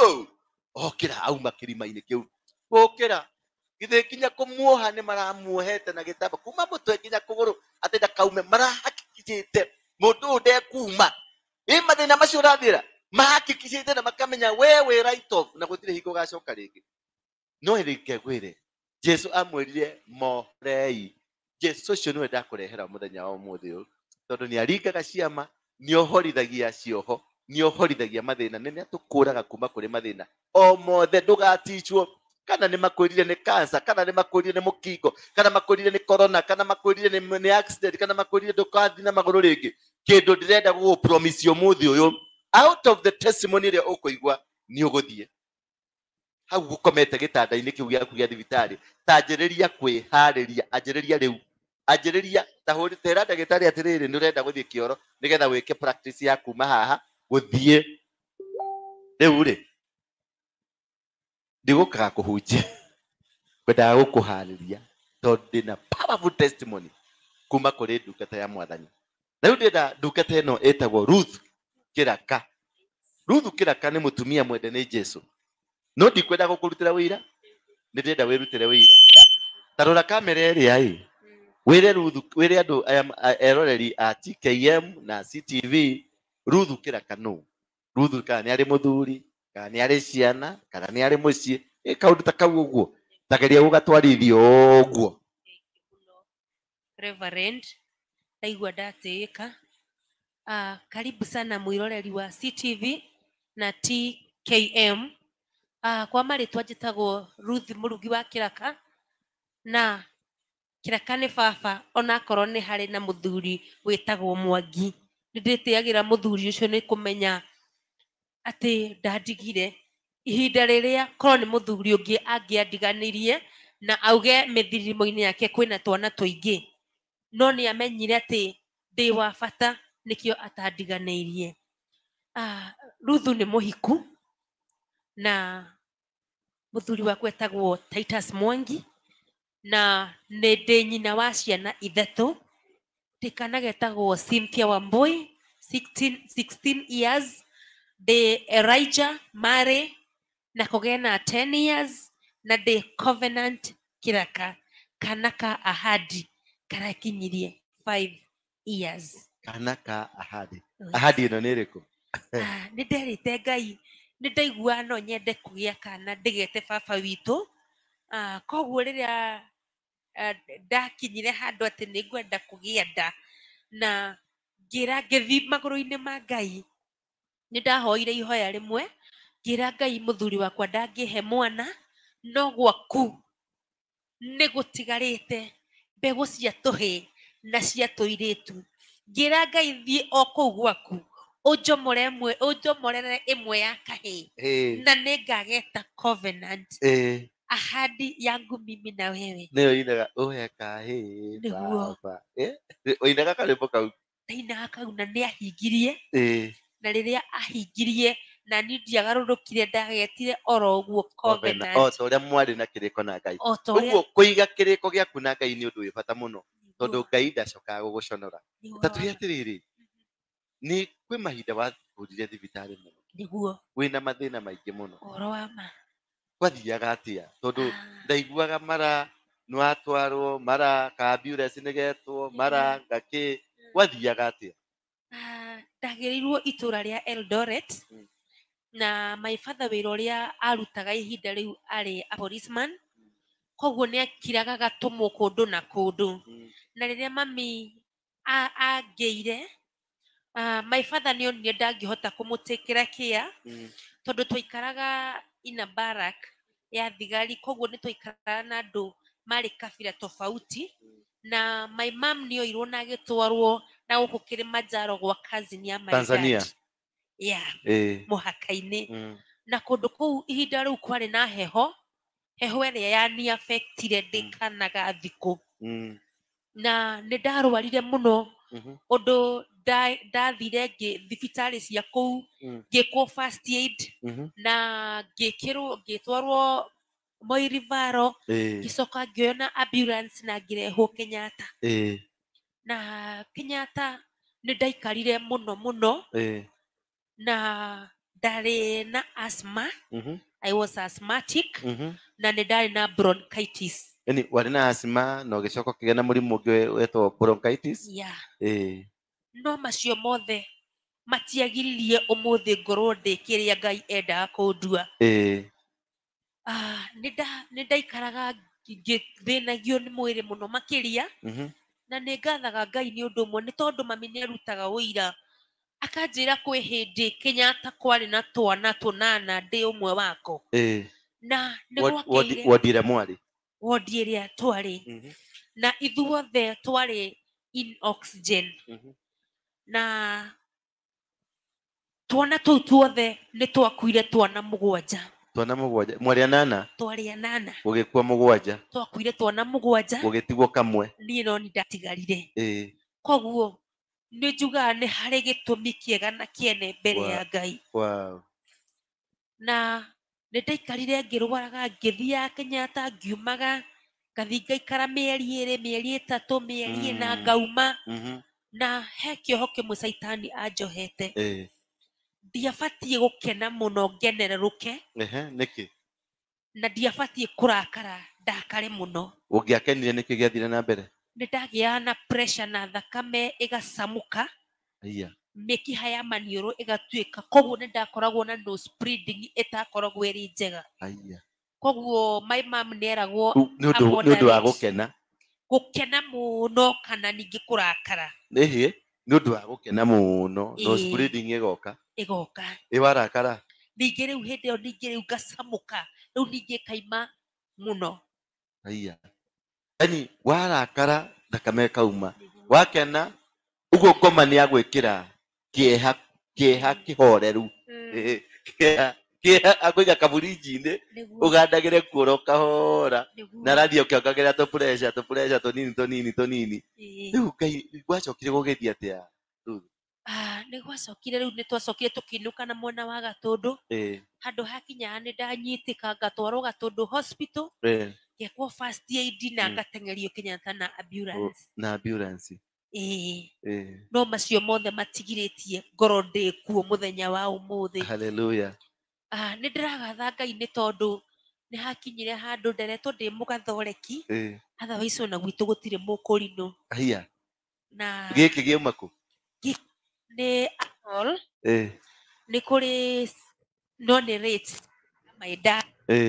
okira auma kirima-ini kiu okira githe kinya kumuoha ni maramuohete na gitamba kuma mutwe kinya kuguru atenda kaume marahakikite mundu ndekuma mathina macio urathira mahakikicite na makamenya wewe right off na gutire hingo gacoka ringi no irike gwire Jesu amwirire morei Jesu cio niwe ndakurehera muthenya wa umuthi uyu tondu ni aringaga ciama ni ohorithagia cioho ni ohorithagia mathina nene atukuraga kuma kuri mathina o mothe ndugatichwo kana ni makwirire ni cancer kana ni makwirire ni mukingo kana makwirire ni corona kana makwirire ni accident kana makwirire ndukathi na maguru ringi kindu ndirenda gugu promise umuthi uyu out of the testimony ria ukuigwa ni uguthie hau gukomete gitanda-ini kiu giaku gia thibitari tanjiriria kwihariria anjiriria tera ndagitari atiriri ni urenda guthie kioro nigetha wike practice ya kuma haha guthie riu ri ndigukaga kuhunjia kwendaga gukuhariria tondu ndina powerful testimony kuma kuri ndungata ya Mwathani na riu ndenda ndungata ino etagwo Ruth Kiraka ni mutumia mwende ni Jesu no ndikwenda gukurutira wira ni ndenda wirutire wira tarora kamera ĩrĩa wire andu eroreri a TKM na CTV Ruth Kiraka no Ruth kana ni ari muthuri kana ni ari ciana kana ni ari mucii kaundu ta kau uguo tageria gugatwarithio uguo Reverend ndaigua ndatĩĩka karibu sana mwiroreri wa CTV na TKM Kwa marĩtwa njĩtagwo Ruth Mũrugi wa Kĩraka, na Kĩraka nĩ baba ona akorwo nĩ harĩ na mũthuri wĩtagwo Mwangi. Nĩ ndĩtĩagĩra mũthuri ũcio nĩ kũmenya atĩ ndandigire ihinda rĩrĩa korwo nĩ mũthuri ũngĩ angĩandiganirie na auge mĩthirimo-inĩ yake kwĩna twana tũingĩ, no nĩ amenyire atĩ ndĩ wa bata nĩkĩo atandiganĩirie. Ruth nĩ mũhiku na mũthuri wakwa etagwo Titus Mwangi, na nĩ ndĩ nyina wa ciana ithatũ. Ndĩ kana getagwo Cynthia Wambui 16 years, ndĩ Elijah Mare na kũgĩa 10 years, na ndĩ Covenant Kĩraka kana ka Ahadi karakinyirie 5 years. Kana ka Ahadi. Ahadi ĩno nĩ ĩrĩkũ? Nĩ nderĩte Ngai nĩ ndaigua no nyende kũgĩa kana ndĩgete baba witũ. Koguo rĩrĩa ndakinyire handũ atĩ nĩ ngwenda kũgĩa nda na ngĩthiĩ magũrũ-inĩ ma Ngai, nĩ ndahoire ihoya rĩmwe ngĩra Ngai mũthuri wakwa ndangĩhe mwana, no gwaku nĩ gũtigarĩte mbegũ cia tũhĩ na cia tũirĩtu. Ngĩra Ngai thiĩ o kũu gwaku ũnjomorere ĩmwe ya kahĩ na nĩ ngageta Covenant. Ahadi yangu mimi na wewe. Nĩyo inaga ũhe kahĩ baba. Oinaga karĩmbo kau? Ndainaga kau na nĩ ahingirie. Na rĩrĩa ahingirie na niĩ ndiagarũrũkire, ndagetire oro ũguo Covenant. O ta ũrĩa mwarĩ na kĩrĩko na Ngai. Ũguo kũiga kĩrĩko gĩaku na Ngai nĩ ũndũ wĩ bata mũno, tondũ Ngai ndacokaga gũgũconora. Ta tuge atĩrĩrĩ, nĩ kwĩ mahinda wathurire thibitarĩ mũno, nĩguo wĩna mathĩna maingĩ mũno, ũhoro wa ma gwathiaga atĩa? Tondũ ndaiguaga mara nĩ watwarwo, mara ka ambulance nĩgetwo, mara ngakĩ, gwathiaga atĩa? Ndagĩrĩirwo itũra rĩa Eldoret, na my father wĩra ũrĩa arutaga ihinda rĩu arĩ a policeman, koguo nĩ akiraga gatũmwo kũndũ na kũndũ. Na rĩrĩa mami angĩire, my father nĩ onire ndangĩhota kũmũtĩkĩra kĩa, tondũ twaikaraga ina barak ya thigari, koguo nĩ twaikaraga na andũ marĩ kabira tofauti, na my mom nĩ oirwo na agĩtwarwo na gũkũ Kilimanjaro gwa cousin ya my Tanzania dad. Mũhaka-inĩ. Na kũndũ kũu ihinda rĩu kwarĩ na heho ĩrĩa yani affectire ndĩkanaga thikũ. Na nĩ ndarwarire mũno ũndũ ndathire thibitarĩ cia kũu ngĩkwo first aid na ngĩtwarwo Moi Rivaro, ngĩcoka ngĩoyo na ambulance na ngĩrehwo Kenyatta. Na Kenyatta nĩ ndaikarire mũno mũno, na ndarĩ na asthma, I was asthmatic, na nĩ ndarĩ na bronchitis. Yani warĩ na asthma na ũgĩcoka ũkĩgĩa na mũrimũ ũngĩ wetwo bronchitis? No macio mothe matiagiririe ũmũthĩ ngorwo ndĩ kĩrĩa Ngai endaga kũndua. Nĩ ndaikaraga ngĩthĩnagio nĩ mwĩrĩ mũno makĩria, na nĩ ngathaga Ngai nĩ ũndũ ũmwe, nĩ tondũ mami nĩ arutaga ũira akanjĩra kwĩ hĩndĩ Kenyatta kwarĩ na twana tũnana ndĩ ũmwe wako. Na wondi ĩrĩa mwarĩ? Wondi ĩrĩa twarĩ, na ithuothe twarĩ in oxygen. Na twana tũu tuothe nĩ twakuire twana mũgwanja. Twana mũgwanja? Mwarĩ anana? Twarĩ anana. Gũgĩkua mũgwanja? Twakuire twana mũgwanja. Gũgĩtigwo kamwe? Niĩ no nĩ ndatigarire. Koguo nĩ njugaga nĩ harĩ gĩtũmi kĩega na kĩene mbere ya Ngai. Na nĩ ndaikarire ngĩrwaraga, ngĩthiaga Kenyatta, ngiumaga, ngathiĩ ngaikara mĩeri ĩrĩ, mĩeri ĩtatũ, mĩeri ĩna, ngauma. Na he kĩoho kĩmwe Caitani anjohete. Ndiabatiĩ gũkena mũno ngenerũke. Nĩkĩ? Na ndiabatiĩ kũrakara ndakare mũno. Ũngĩakenire nĩkĩ gĩathire na mbere? Nĩ ndagĩaga na pressure na thakame ĩgacamũka, mĩkiha ya maniũrũ ĩgatuĩka, koguo nĩ ndakoragwo na nose bleeding ĩtakoragwo ĩrĩ njega. Koguo my mom nĩ eragwo nĩ ũndũ wa gũkena mũno kana ningĩ kũrakara. Nĩ ũndũ wa gũkena mũno nose bleeding ĩgoka? Ĩgoka. Warakara? ningĩ rĩu hĩndĩ ĩyo ningĩ rĩu ngacamũka rĩu ningĩ kaima mũno. Haya. Yani warakara thakame kauma. Wakena uguo ngoma nĩ agwĩkĩra kĩeha kĩhoreru. Kĩeha akũiga kaburinji-inĩ ũgandagĩre kuoro kahora na rathi ũkĩongagĩra tũpureca tũnini. Rĩu Ngai gwacokire gũgĩthiĩ atĩa? Nĩ gwacokire rĩu nĩ twacokire tũkĩinũka na mwena wa Gatũndũ handũ hakinya nĩ ndanyitĩka ngatwarwo Gatũndũ hospital ngekwo first aid na ngateng'erio Kenyatta na ambulance. No macio mothe matigirĩtie ngoro ndĩkuo mũthenya wa ũmũthĩ. Hallelujah. Nĩ ndĩragatha Ngai nĩ tondũ nĩ hakinyire handũ nderetwo ndĩ mũgathoreki otherwise ona gwitũ gũtirĩ mũkũrinũ. Haya. Na gĩkĩ gĩuma kũ? Nĩ all nĩ kũrĩ non-rate my dad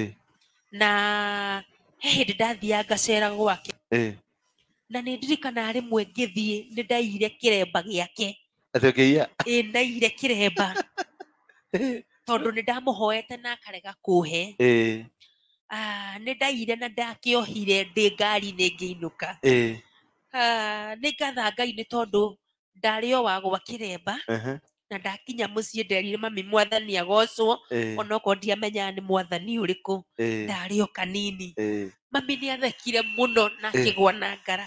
na he hĩndĩ ndathiaga ngacera gwake na nĩ ndirikana rĩmwe ngĩthiĩ nĩ ndaiyire kĩremba gĩake. Ndaiyire kĩremba tondũ nĩ ndamũhoete na akarega kũhe. Nĩ ndaiyire na ndakĩohire ndĩ ngari-inĩ ngĩinũka. Nĩ ngatha Ngai nĩ tondũ ndarĩ o wa gwa kĩremba na ndakinya mũciĩ nderire mami mwathani agocwo onokorwo ndiamenyaga nĩ mwathani ũrĩkũ, ndarĩ o kanini. Mami nĩ athekire mũno na akĩgwa na ngara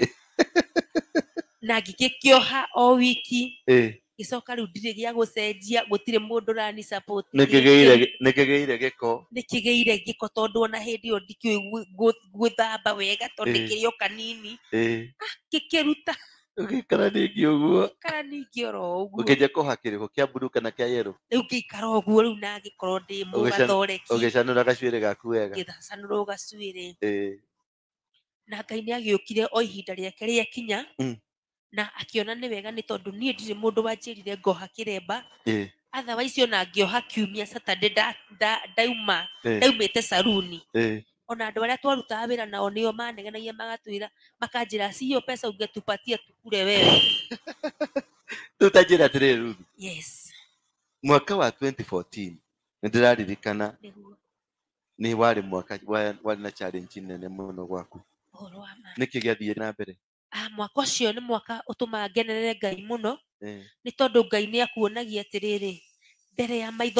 na ngĩkĩoha o wiki gĩcoka rĩu ndirĩ gĩa gũcenjia, gũtirĩ mũndũ ũrani support. Nĩkĩgĩire gĩko. Nĩkĩgĩire gĩko tondũ ona hĩndĩ ĩyo ndikĩũĩ gwĩthamba wega tondũ ndĩkĩrĩ o kanini. Gĩkĩruta ũgĩikara ningĩ ũguo. Ngĩikara ningĩ oro ũguo. Ũkĩnja kũha kĩrĩko kĩa blue kana kĩa yellow? Rĩu ngĩikara ũguo rĩu na ngĩkorwo ndĩ mũgathoreki. Ũgĩcanũra gacuĩrĩ gaku wega. Ngĩcanũra gacuĩrĩ. Na Ngai nĩ agĩũkire o ihinda rĩake rĩakinya na akĩona nĩ wega nĩ tondũ niĩ ndirĩ mũndũ wanjĩrire ngoha kĩremba. Otherwise ona ngĩoha kiumia Saturday ndaumĩte saruni. Ona andũ arĩa twarutaga wĩra nao nĩo manegenagia magatwĩra makanjĩra sio pesa ungetupatia tukule wewe. Tutajĩra atĩrĩrĩ Ruth. Yes. Mwaka wa 2014 nĩ ndĩraririkana nĩ warĩ mwaka warĩ na challenge nene mũno gwaku. Nĩkĩ gĩathiĩ na mbere? Mwaka ũcio nĩ mwaka ũtũmaga ngenerere Ngai mũno nĩ tondũ Ngai nĩ akuonagia atĩrĩrĩ mbere ya maitho.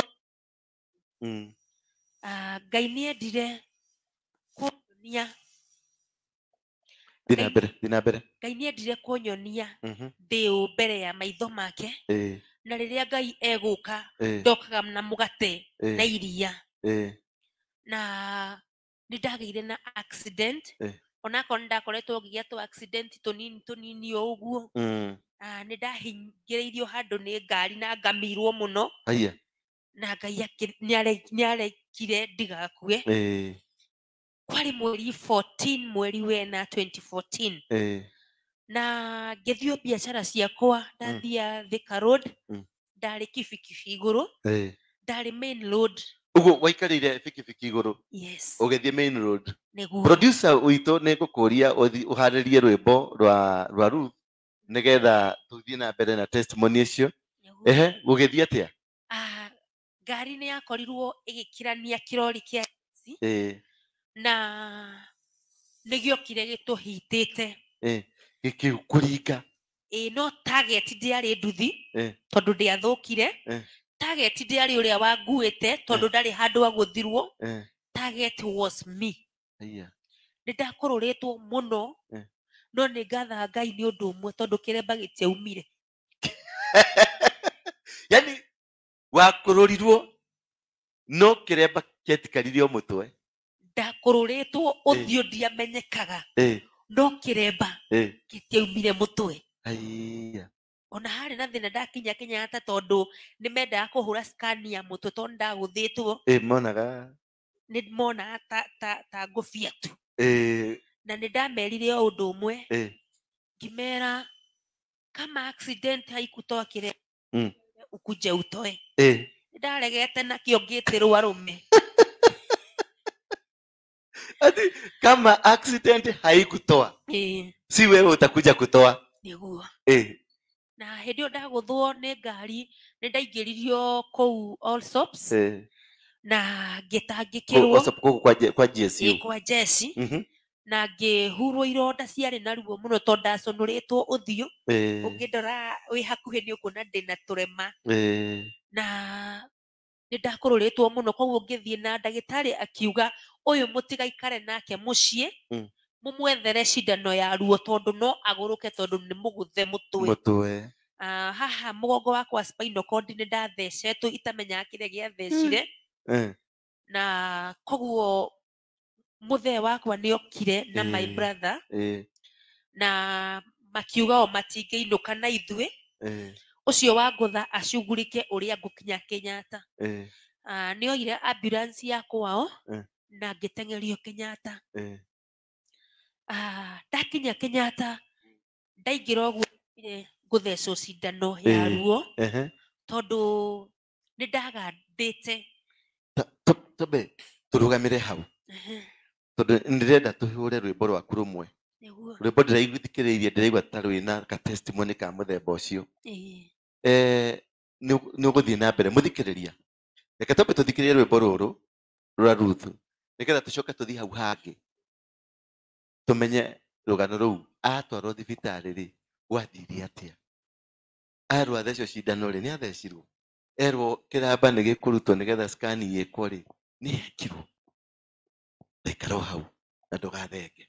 Ngai nĩ endire kũnyonia. Thiĩ na mbere. Ngai nĩ endire kũnyonia ndĩ mbere ya maitho make. Na rĩrĩa Ngai egũka ndokaga na mũgate na iria. Na nĩ ndagĩire na accident. Onakorwo nĩ ndakoretwo ngĩgĩa accident tũnini o ũguo. Nĩ ndahingĩrĩirio handũ nĩ ngari na ngamirwo mũno. Na Ngai nĩ arekire ndigakue. Kwarĩ mweri 14 mweri wena 2014. Na ngĩthiĩ biacara ciakwa ndathia Thika Road. Ndarĩ kibikibi igũrũ. Ndarĩ main road. Uguo waikarĩire bikibiki igũrũ. Yes. Ũgĩthiĩ main road. Producer witũ nĩ ngũkũria ũharĩrie rwĩmbo rwa Ruth nĩgetha tũthiĩ na mbere na testimony icio. Gũgĩthiĩ atĩa? Ngari nĩ yakorirwo ĩgĩkirania kĩrori kĩa na nĩ gĩokire gĩtũhitĩte. Gĩkĩkũringa. No target ndĩarĩ nduthi tondũ ndĩathũkire. Target ndĩarĩ ũrĩa wanguĩte tondũ ndarĩ handũ agũthirwo. Target was me. Nĩ ndakũrũrĩtwo mũno no nĩ ngatha Ngai nĩ ũndũ ũmwe tondũ kĩremba gĩtiaumire. Yani wakũrũrirwo no kĩremba kĩatikarire mũtwe. Ndakũrũrĩtwo ũthiũ ndiamenyekaga no kĩremba gĩtiaumire mũtwe. Ona harĩ na thĩna ndakinya Kenyatta tondũ nĩ mendaga kũhũra scan ya mũtwe tondũ ndagũthĩtwo. Monaga. Nĩ monaga ta ngũbia tu. Na nĩ ndamerire o ũndũ ũmwe. Ngĩmera kama accident haikutoa kĩremba ukuje utoe. Ndaregete nakĩo ngĩtĩrwo arũme. Kama accident haikutoa si wewe utakuja kutoa. Nĩguo. Na hĩndĩ ĩyo ndagũthwo nĩ ngari ndaingĩririo kũu Allsops na ngĩtangĩkĩrwo kwa GSU kwa jeshi na ngĩhurwo ironda ciarĩ na ruo mũno tondũ ndaconũrĩtwo ũthiũ ũngĩndora wĩ hakuhĩ nĩ ũkuona ndĩna tũrema na nĩ ndakũrũrĩtwo mũno koguo ngĩthiĩ na ndagĩtarĩ akiuga ũyũ mũtigaikare nake mũciĩ mũmwethere cindano ya ruo tondũ no agũrũke tondũ nĩ mũgũthe mũtwe haha mũgongo wakwa spinal cord nĩ ndathecetwo itamenyaga kĩrĩa gĩathecire na koguo mũthee wakwa nĩ okire na my brother na makiuga o matingĩinũka na ithuĩ ũcio wa ngũtha acugurike ũrĩa ngũkinya Kenyatta nĩ oire ambulance ya kwao na ngĩtengerio Kenyatta ndakinya Kenyatta ndaingĩra ũguo ngũthecwo cindano ya ruo tondũ nĩ ndagandĩte Tobe turugamire hau tondũ ndirenda tũhũre rwĩmbo rwaku rũmwe rwĩmbo ndĩraiguthikĩrĩirie ndĩraigua ta rwĩna ka testimony ka mũthemba ũcio nĩ ũgũthiĩ na mbere mũthikĩrĩria reke Tobe tũthikĩrĩrie rwĩmbo rũrũ rwa Ruthu nĩgetha tũcoke tũthiĩ hau hangĩ tũmenye rũgano rũu atwarwo thibitarĩ-rĩ gwathire atĩa arwo athecwo cindano rĩ nĩ athecirwo erwo kĩramba nĩ gĩkũrutwo nĩgetha scan yĩkwo-rĩ nĩ yekirwo ndaikara hau na ndũgathenge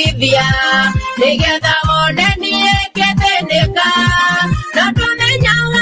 Nigetha one niĩ ngĩthĩnĩka na tũmenya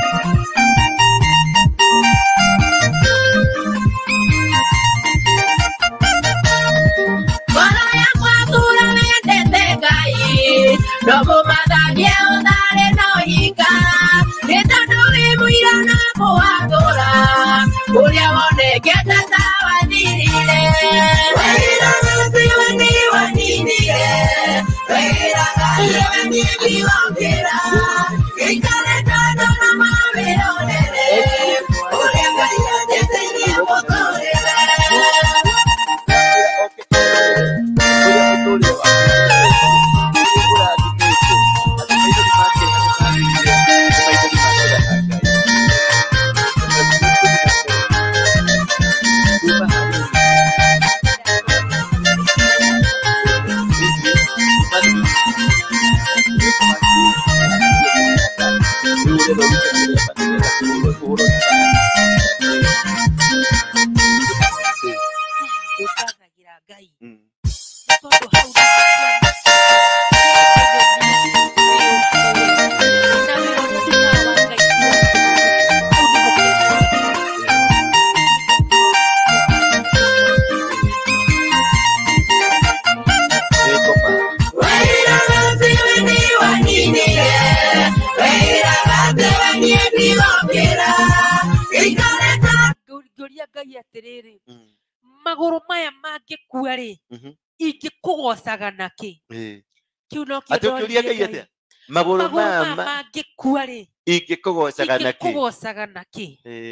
Ngoro yakwa thura wendete Ngai, no mũmathagie ũtharĩ no hinga, nĩ tondũ wĩ mũira na mũwatũra, ũrĩa wonekete ta wathirire. Wĩraga tiwe nĩ waninire, wĩraga tiwe nĩ ndiwokĩra, gĩikare tondũ no mawĩronere, ũrĩa Ngai anjĩtĩirie mũtũrĩre. Ndĩthathagĩra Ngai tondũ hau ngĩũria Ngai atĩrĩrĩ, magũrũ maya mangĩkua rĩ, ingĩkũgocaga nakĩ? Kĩu no kĩo ndoririe magũrũ maya maya mangĩkua rĩ, ingĩkũgocaga nakĩ? ingĩkũgocaga nakĩ?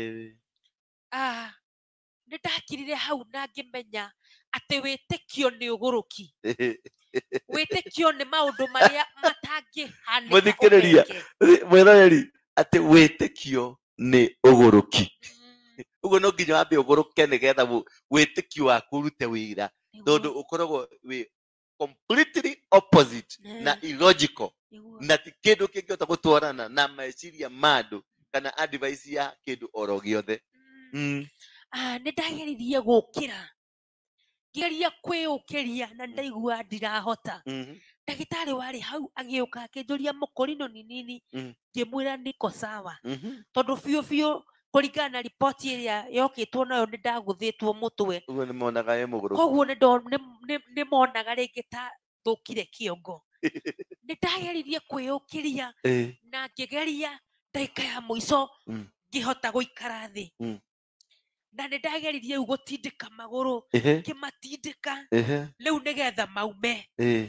Nĩ ndakirire hau na ngĩmenya atĩ wĩtĩkio nĩ ũgũrũki. Wĩtĩkio nĩ maũndũ marĩa matangĩhanĩka Mũthikĩrĩria mwĩroreri atĩ wĩtĩkio nĩ ũgũrũki. Ũguo no nginya wambe ũgũrũke nĩgetha wĩtĩkio waku ũrute wĩra, tondũ ũkoragwo wĩ completely opposite na illogical, na ti kĩndũ kĩngĩhota gũtwarana na meciria ma andũ kana advice ya kĩndũ oro gĩothe. Nĩ ndageririe gũkĩra ngĩgeria kwĩũkĩria na ndaigua ndirahota. Ndagĩtarĩ warĩ hau agĩũka akĩnjũria mũkũrinũ ni nini, ngĩmwĩra niko sawa, tondũ biũ biũ kũringana na riboti ĩrĩa yokĩtwo nayo nĩ ndagũthĩtwo mũtwe. Ũguo nĩ monaga e mũgũrũku. Koguo nĩ monaga rĩngĩ ta thũkire kĩongo. Nĩ ndageririe kwĩũkĩria na ngĩgeria ndagĩka ya mũico ngĩhota gũikara thĩ. Na nĩ ndageririe rĩu gũtindĩka magũrũ, ngĩmatindĩka rĩu nĩgetha maume.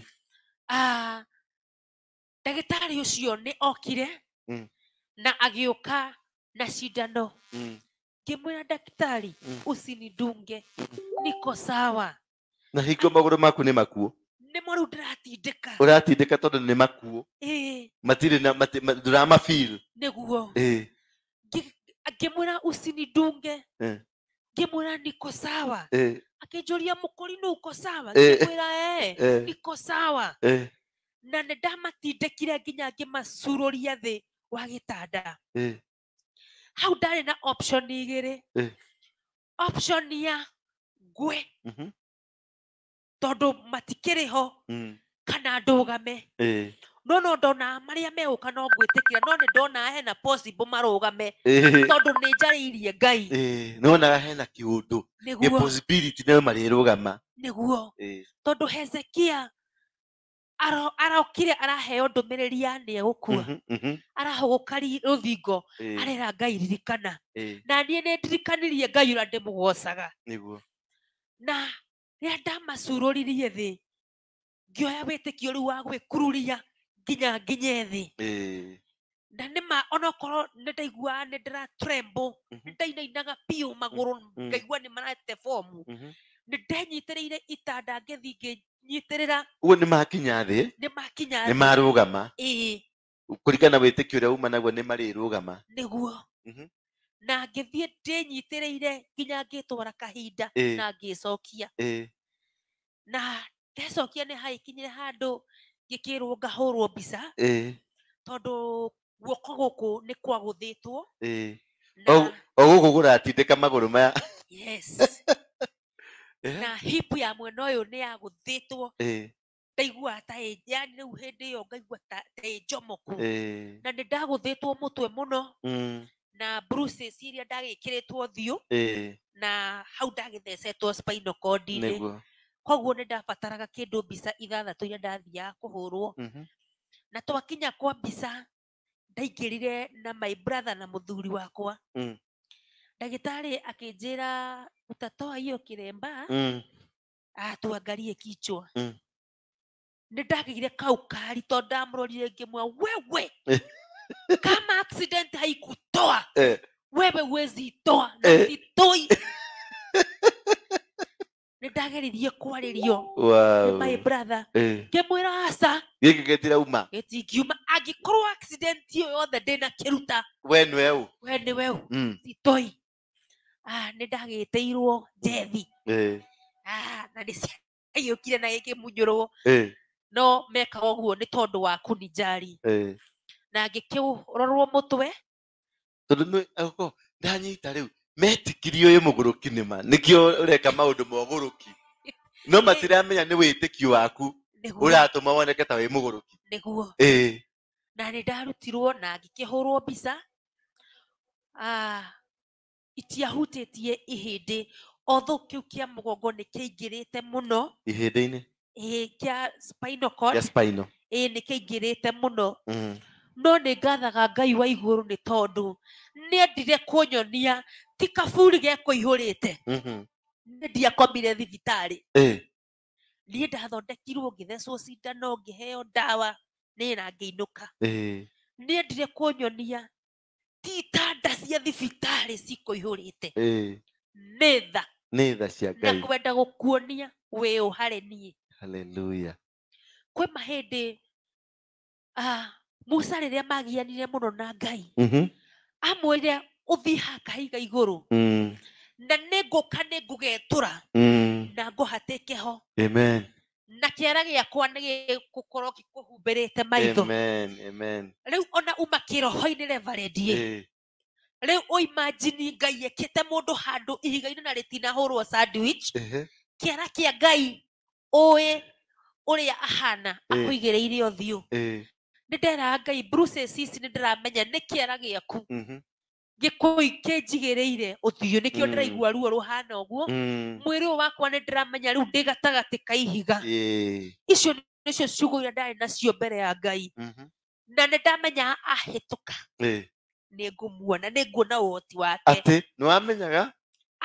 Ndagĩtarĩ ũcio nĩ okire na agĩũka na cindano. Ngĩmwĩra ndagĩtarĩ, usinidunge, niko sawa. Na hingo magũrũ maku nĩ makuũ. Nĩmo rĩu ndĩratindĩka. Ũratindĩka tondũ nĩ makuũ. Matirĩ na ndũramafeel. Nĩguo. Ngĩmwĩra usinidunge. Ngĩmwĩra niko sawa. Akĩnjũria mũkũrinũ uko sawa? Ngĩmwĩra niko sawa. Na nĩ ndamatindĩkire nginya ngĩmacurũria thĩ wa gĩtanda. Hau ndarĩ na option igĩrĩ. Option ya ngwe tondũ matikĩrĩ ho, kana ndũgame. No ndona marĩa megũka no ngwĩtĩkĩra, no nĩ ndona hena possible marũgame tondũ nĩ njarĩirie Ngai. Nĩwonaga hena kĩũndũ gĩ possibility no marĩrũgama. Nĩguo tondũ Hezekia arokire araheo ndũmĩrĩri ya nĩ egũkua, arahũgũka rũthingo, arera Ngai ririkana. Na niĩ nĩ ndirikanirie Ngai ũrĩa ndĩmũgocaga. Na rĩrĩa ndamacurũririe thĩ, ngĩoya wĩtĩkio rĩu wa gwĩkururia nginya nginye thĩ. Na nĩma onokorwo nĩ ndaiguaga nĩ ndĩra tremble, nĩ ndainainaga biũ magũrũ ngaigua nĩ marate bomu, nĩ ndenyitĩrĩire itanda ngĩthiĩ ngĩnyitĩrĩra. Ũguo nĩ makinya thĩ, nĩ marũgama. Kũringana na wĩtĩkio ũrĩa uma naguo nĩ marĩrũgama. Nĩguo. Na ngĩthiĩ ndĩnyitĩrĩire nginya ngĩtwara kahinda na ngĩcokia. Na ndecokia nĩ hagĩkinyire handũ ngĩkĩrwo ngahũrwo mbica, tondũ guoko gũkũ nĩ kwagũthĩtwo. O gũkũ kũratindĩka magũrũ maya. Na hip ya mwena ũyũ nĩ yagũthĩtwo ndaigua ta yani rĩu hĩndĩ ĩyo ngaigua ta njomoku na nĩ ndagũthĩtwo mũtwe mũno na bruises iria ndagĩkĩrĩtwo thiũ na hau ndagĩthecetwo spinal cord-inĩ koguo nĩ ndabataraga kĩndũ mbica 6 iria ndathiaga kũhũrwo na twakinya kwa mbica ndaingĩrire na my brother na mũthuri wakwa ndagĩtarĩ akĩnjĩra utatoa hiyo kiremba tuangalie kichwa nĩ ndagĩire kau kari tondũ ndamũrorire ngĩmwĩra wewe kama accident haikutoa wewe huwezi toa na sitoi nĩ ndageririe kwarĩrio nĩ my brother ngĩmwĩra aca gĩkĩ gĩtirauma gĩtingiuma angĩkorwo accident ĩyo yothe ndĩna kĩruta we nĩwe ũ sitoi nĩ ndagĩtĩirwo njethi na nĩ ciaiyũkire na gĩkĩmunyũrwo no mekaga ũguo nĩ tondũ wa kũnijari na ngĩkĩrorwo mũtwe tondũ ndanyita rĩu metikirie ũyũ mũgũrũki nĩma nĩkĩo ũreka maũndũ ma ũgũrũki no matiramenya nĩ wĩtĩkio waku ũratũma woneke ta wĩ mũgũrũki nĩguo na nĩ ndarutirwo na ngĩkĩhũrwo mbica itiahutĩtie ihĩndĩ although kĩu kĩa mũgongo nĩ kĩaingĩrĩte mũno ihĩndĩ-inĩ kĩa spinal cord nĩ kĩaingĩrĩte mũno no nĩ ngathaga Ngai wa igũrũ nĩ tondũ nĩendire kũnyonia ti kaburi gekũihũrĩte nĩ ndiakomire thibitarĩ niĩ ndathondekirwo ngĩthecwo cindano ngĩheo ndawa nĩna ngĩinũka nĩendire kũnyonia ti itanda cia thibitarĩ cikũihũrĩte nĩ tha cia Ngai na kwenda gũkuonia wĩ harĩ niĩ haleluya kwĩ mahĩndĩ Musa rĩrĩa magianire mũno na Ngai amwĩre ũthiĩ hakahiga igũrũ na nĩngũka nĩngũgetũra na ngũhatĩke ho na kĩara gĩakwa nĩ gĩgũkorwo gĩkũhumbĩrĩte maitho rĩu ona uma kĩroho-inĩ reverendi rĩu ũimagine Ngai ekĩte mũndũ handũ ihiga-inĩ na rĩtinahũrwo sandwich kĩara kĩa Ngai ũĩ ũrĩa ahana akũigĩrĩire ũthiũ nĩ nderaga Ngai bruises ici nĩ ndĩramenya nĩ kĩara gĩaku kĩnjigĩrĩire ũthiũ nĩkĩo ndĩraigua ruo rũhana ũguo mwĩrĩ ũyũ wakwa nĩ ndĩramenya rĩu ndĩ gatagatĩ ka ihiga icio nĩcio ciugo iria ndarĩ nacio mbere ya Ngai na nĩ ndamenya ahĩtũka nĩ ngũmuona nĩ nguona ũhoti wake atĩ nĩ wamenyaga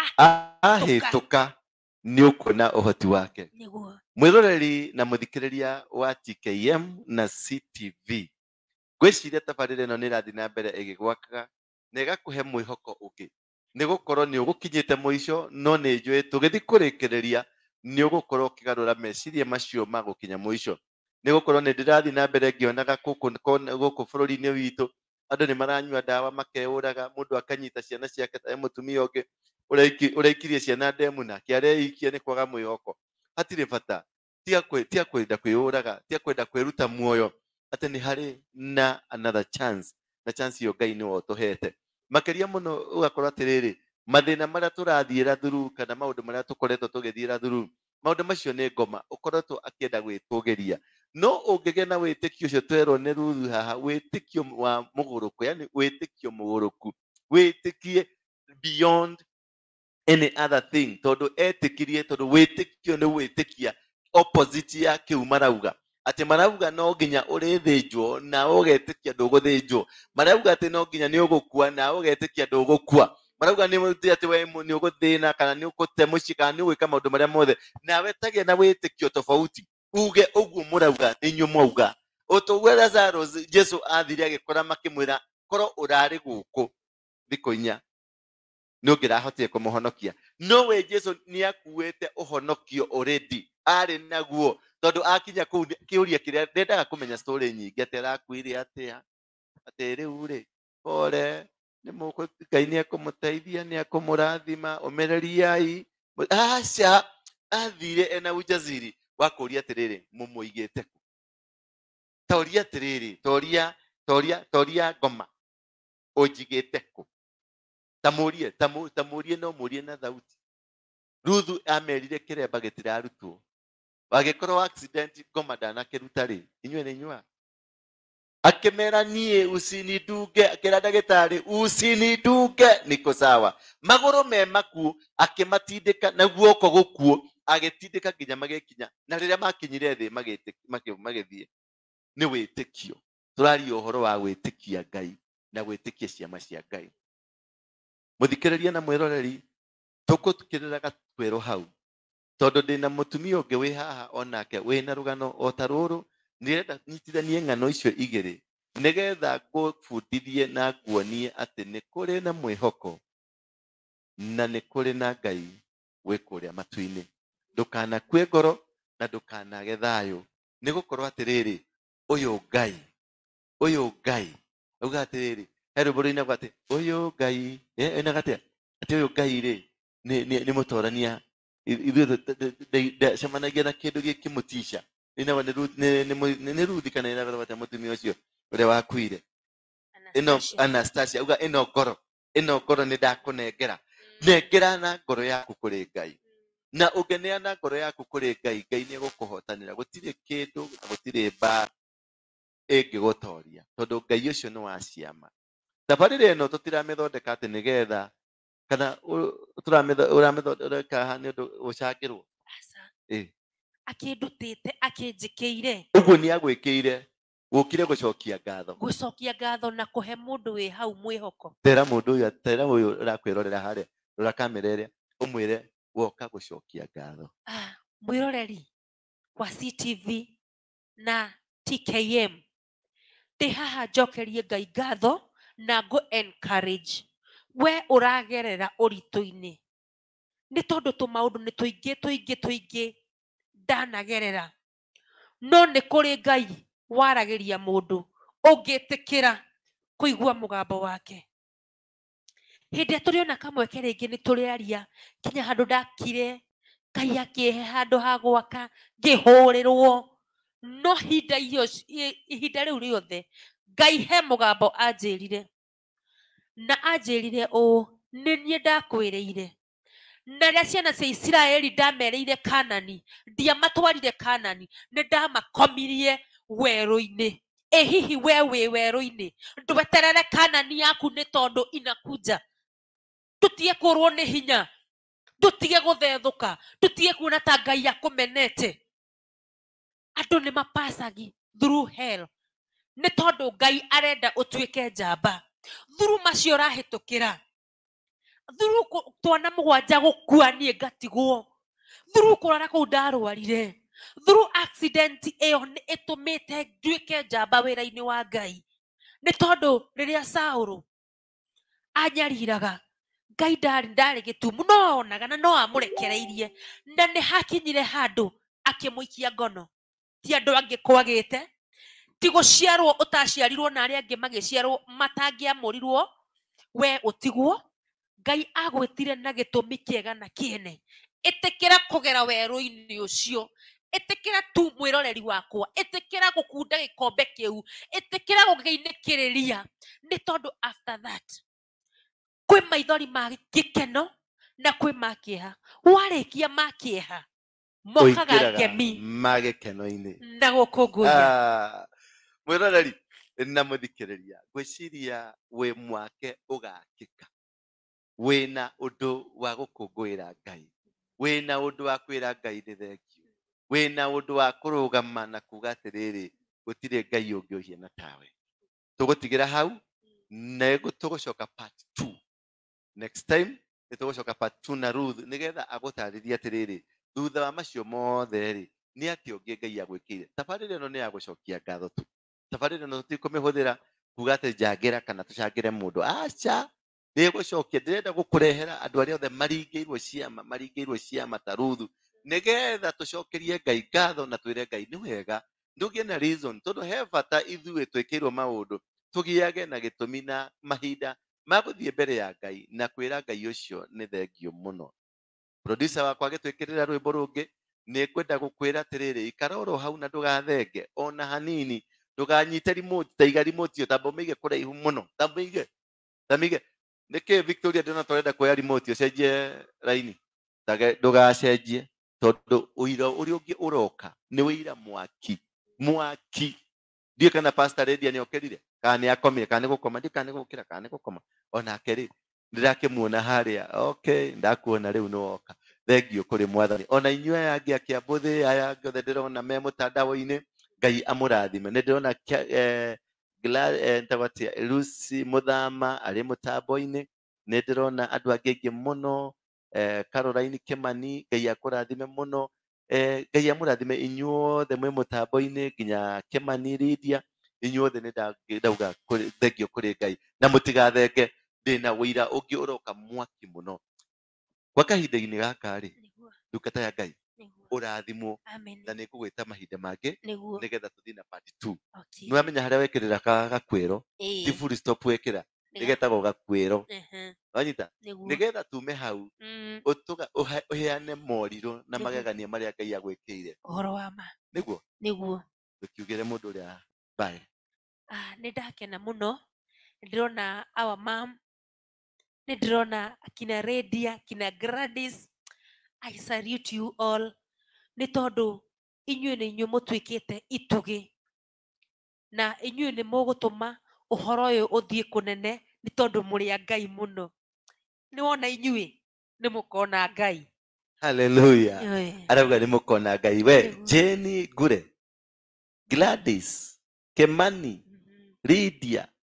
ahĩtũka nĩ ũkuona ũhoti wake mwĩroreri na mũthikĩrĩria wa TKM na CTV ngwĩciria tabarĩra ĩno nĩ ĩrathiĩ na mbere ĩgĩgwakaga na ĩgakũhe mwĩhoko ũngĩ nĩ gũkorwo nĩ ũgũkinyĩte mũico no nĩ njũĩ tũgĩthiĩ kũrĩkĩrĩria nĩ ũgũkorwo ũkĩgarũra meciria macio ma gũkinya mũico nĩ gũkorwo nĩ ndĩrathiĩ na mbere ngĩonaga gũkũ bũrũri-inĩ witũ andũ nĩ maranyua ndawa makeũraga mũndũ akanyita ciana ciake ta mũtumia ũngĩ ũraikirie ciana ndemu nake areikia nĩ kwaga mwĩhoko hatirĩ bata tia kwenda kwĩũraga tia kwenda kwĩruta muoyo atĩ nĩ harĩ na another chance na chance iyo Ngai nĩwe ũtũhete makĩria mũno ũgakorwo atĩrĩrĩ mathĩna marĩa tũrathiĩra through kana maũndũ marĩa tũkoretwo tũgĩthiĩra through maũndũ macio nĩ ngoma ũkoretwo akĩenda gwĩtũgĩria no ũngĩgĩa na wĩtĩkio ũcio twerwo nĩ Ruthu haha wĩtĩkio wa mũgũrũku yani wĩtĩkio mũgũrũku wĩtĩkie beyond any other thing tondũ etĩkirie tondũ wĩtĩkio nĩ wĩtĩkia opposite ya kĩu marauga atĩ marauga no nginya ũrĩthĩnjwo na ũgetĩkia ndũgũthĩnjwo marauga atĩ no nginya nĩ ũgũkua na ũgetĩkia ndũgũkua marauga nĩ atĩ we nĩ ũgũthĩna kana nĩ ũgũte mũciĩ kana nĩ ũgwĩka maũndũ marĩa mothe nawe tagĩa na wĩtĩkio tofauti uge ũguo mũrauga nĩ inyuĩ mwauga ũtũgwe Lazarus Jesu athire agĩkora makĩmwĩra korwo ũrarĩ gũkũ thikũ 4 nĩ ũngĩrahotire kũmũhonokia no we Jesu nĩ akuĩte ũhonokio already arĩ naguo tondũ akinya kũu kĩũria kĩrĩa ndendaga kũmenya story nyingĩ atĩ arakuire atĩa atĩ rĩu rĩ pore nĩ Ngai nĩ ekũmũteithia nĩ ekũmũrathima ũmereriai aca athire ena ujasiri wa kũria atĩrĩrĩ mũmũigĩte kũ toria atĩrĩrĩ toria ngoma ũnjigĩte kũ tamũrie no mũrie na thauti Ruthu amerire kĩremba gĩtirarutwo wagikorwo accident ngoma ndanakiruta ri inyue ni nyua akimera nie usinidunge akira ndagitari usinidunge niko sawa maguru me maku akimatindika na guoko gukuo agitindika nginya magikinya na riria makinyire thi magithie ni witikio turari uhoro wa witikia Ngai na gwitikia ciama cia Ngai muthikiriria na mwiroreri tukukirira gatwero hau tondu ndina mutumia ungi wi haha onake wina rugano otaruru nirenda nyitithanie ng'ano icio igiri nigetha ngubundithie na nguonie ati ni kuri na mwihoko na ni kuri na Ngai wi kuria matu-ini ndukanakue ngoro na ndukanage thayo ni gukorwo atiriri uyu Ngai uga atiriri heru burina gwate uyu Ngai ena gatia ati uyu Ngai ri ni mutorania ithuĩ cemanagia na kĩndũ gĩkĩmũtisha nĩ Ruthi kana ĩna bata mũtumia ũcio ũrĩa wakuire Anastasia uga ĩno ngoro nĩ ndakũnengera nengera na ngoro yaku kũrĩ Ngai na ũngĩneana ngoro yaku kũrĩ Ngai Ngai nĩ egũkũhotanĩra gũtirĩ kĩndũ gũtirĩ mbara ĩngĩgũtoria tondũ Ngai ũcio nĩ wa ciama tabarĩra ĩno tũtiramĩthondeka atĩ nĩgetha kana uramithondeka nĩ ũndũ ũcangĩrwo akĩndutĩte akĩnjĩkĩire ũguo nĩ agwĩkĩire gũkire gũcokia ngatho na kũhe mũndũ wĩ hau mwĩhoko tera mũndũ ũyũ ũrakwĩrorera harĩa rora kamera ĩrĩa ũmwĩre woka gũcokia ngatho mwĩroreri wa CTV na TKM ndĩ haha njokerie Ngai ngatho na ngũ encourage we ũragerera ũritũ-inĩ nĩ tondũ tũmaũndũ nĩ tũingĩ ndanagerera no nĩ kũrĩ Ngai waragĩria mũndũ ũngĩtĩkĩra kũigua mũgambo wake hĩndĩ ĩrĩa tũrĩona kamweke rĩngĩ nĩ tũrĩaria kinya handũ ndakire Ngai akĩhe handũ ha gwaka ngĩhũrĩrwo no ihinda rĩu rĩothe Ngai he mũgambo anjĩrire na anjĩrire ũũ nĩ niĩ ndakwĩrĩire na rĩrĩa ciana cia Isiraeli ndamereire Kanani ndiamatwarire Kanani nĩ ndamakomirie werũ-inĩ ĩ hihi we wĩ werũ-inĩ ndweterere Kanani yaku nĩ tondũ inakuja tũtige kũrwo nĩ hinya tũtige gũthethũka tũtige kuona ta Ngai akũmenete andũ nĩ mapasagi through hell nĩ tondũ Ngai arenda ũtuĩke njamba through macio ũrahĩtũkĩra through twana mũgwanja gũkua niĩ ngatigwo through kũrara kũu ndarwarire through accident ĩyo nĩ ĩtũmĩte nduĩke njamba wĩra-inĩ wa Ngai nĩ tondũ rĩrĩa Saũlũ anyariraga Ngai ndarĩ gĩtumu no onaga na no amũrekereirie na nĩ hakinyire handũ akĩmũikia ngono ti andũ angĩ kwagĩte ti gũciarwo ũtaciarirwo na arĩa angĩ magĩciarwo matangĩamũrirwo we ũtigwo Ngai agwĩtire na gĩtũmi kĩega na kĩene ĩtĩkĩra kũgera werũ-inĩ ũcio ĩtĩkĩra tu mwĩroreri wakwa ĩtĩkĩra gũkunda gĩkombe kĩu ĩtĩkĩra gũgĩinĩkĩrĩria nĩ tondũ after that kwĩ maithori ma gĩkeno na kwĩ ma kĩeha warĩkia ma kĩeha mokaga ngemi ma gĩkeno-inĩ na gũkũngũiya mwĩroreri na mũthikĩrĩria ngwĩciria wĩ mwake ũgakĩka wĩna ũndũ wa gũkũngũĩra Ngai wĩna ũndũ wa kwĩra Ngai nĩ thengio wĩna ũndũ wa kũrũgama na kuga atĩrĩrĩ gũtirĩ Ngai ũngĩ ũhiana tawe tũgũtigĩra hau na tũgũcoka part 2 next time nĩ tũgũcoka part 2 na Ruth nĩgetha agũtarĩria atĩrĩrĩ thutha wa macio mothe rĩ nĩ atĩ ũngĩ Ngai agwĩkĩire tabarĩra ĩno nĩ ya gũcokia ngatho tu tabarĩra ĩno tũtikũmĩhũthĩra kuga atĩ njangĩra kana tũcangĩre mũndũ aca nĩ gũcokia ndĩrenda gũkũrehera andũ arĩa othe maringĩirwo ciama ta Ruthu nĩgetha tũcokerie Ngai ngatho na twĩre Ngai nĩ wega ndũgĩe na reason tondũ he bata ithuĩ twĩkĩirwo maũndũ tũgĩage na gĩtũmi na mahinda ma gũthiĩ mbere ya Ngai na kwĩra Ngai ũcio nĩ thengio mũno producer wakwa agĩtwĩkĩrĩra rwĩmbo rũngĩ nĩ kwenda gũkwĩra atĩrĩrĩ ikara oro hau na ndũgathenge ona hanini ndũganyite remote taiga remote ĩyo tamba ũmĩige kũraihu mũno tamba ũmĩige nĩkĩ Victoria ndĩrona tũrenda kuoya remote ũcenjie raini ndũgacenjie tondu uira uri ungi uroka ni wira mwaki ndiye kana pastor Lydia ni okerire kana ni akomire kana ni gukoma ndi kana ni gukira kana ni gukoma ona keri ndirakimuona haria okay ndakuona riu no oka thengio kuri mwathani ona inyue angi akiambuthi aya ngothe ndirona me mutandao-ini Ngai amurathime ni ndirona ntagwatia Lucy Muthama ari mutambo-ini ni ndirona andu angi muno Caroline Kimani Ngai akurathime muno Ngai amurathime inyuothe mwe mutambo-ini nginya Kimani Lydia inyuothe ni ndauga thengio kuri Ngai na mutigathenge ndina wira ungi uroka mwaki muno kwa kahinda-ini gaka ri ndungata ya Ngai urathimwo na nä ngå gwä ta mahinda mangä nä getha tå thiä na part 2 nä wamenya harä a wekärä ra gakwä ro ti full stop wekä ra nä getagwo gakwä ro wanyita nä getha tume hau å heane morirå na magegania marä a Ngai agwä kä ire nä guo tå kiugä re må ndå å rä a mbaä nä ndakena må no nä ndä rona our mam nä ndä rona akina Lydia akina Gladys I salute you all nä tondå inyuä nä inyuä må tuä kä te itugä na inyuä nä må gå tå ma å horo å yå å thiä kå nene nä tondå må rä a Ngai må no nä wona inyuä nä må kona Ngai haleluya arauga nä må kona Ngai we Jane Ngure Gladys Kimani Lydia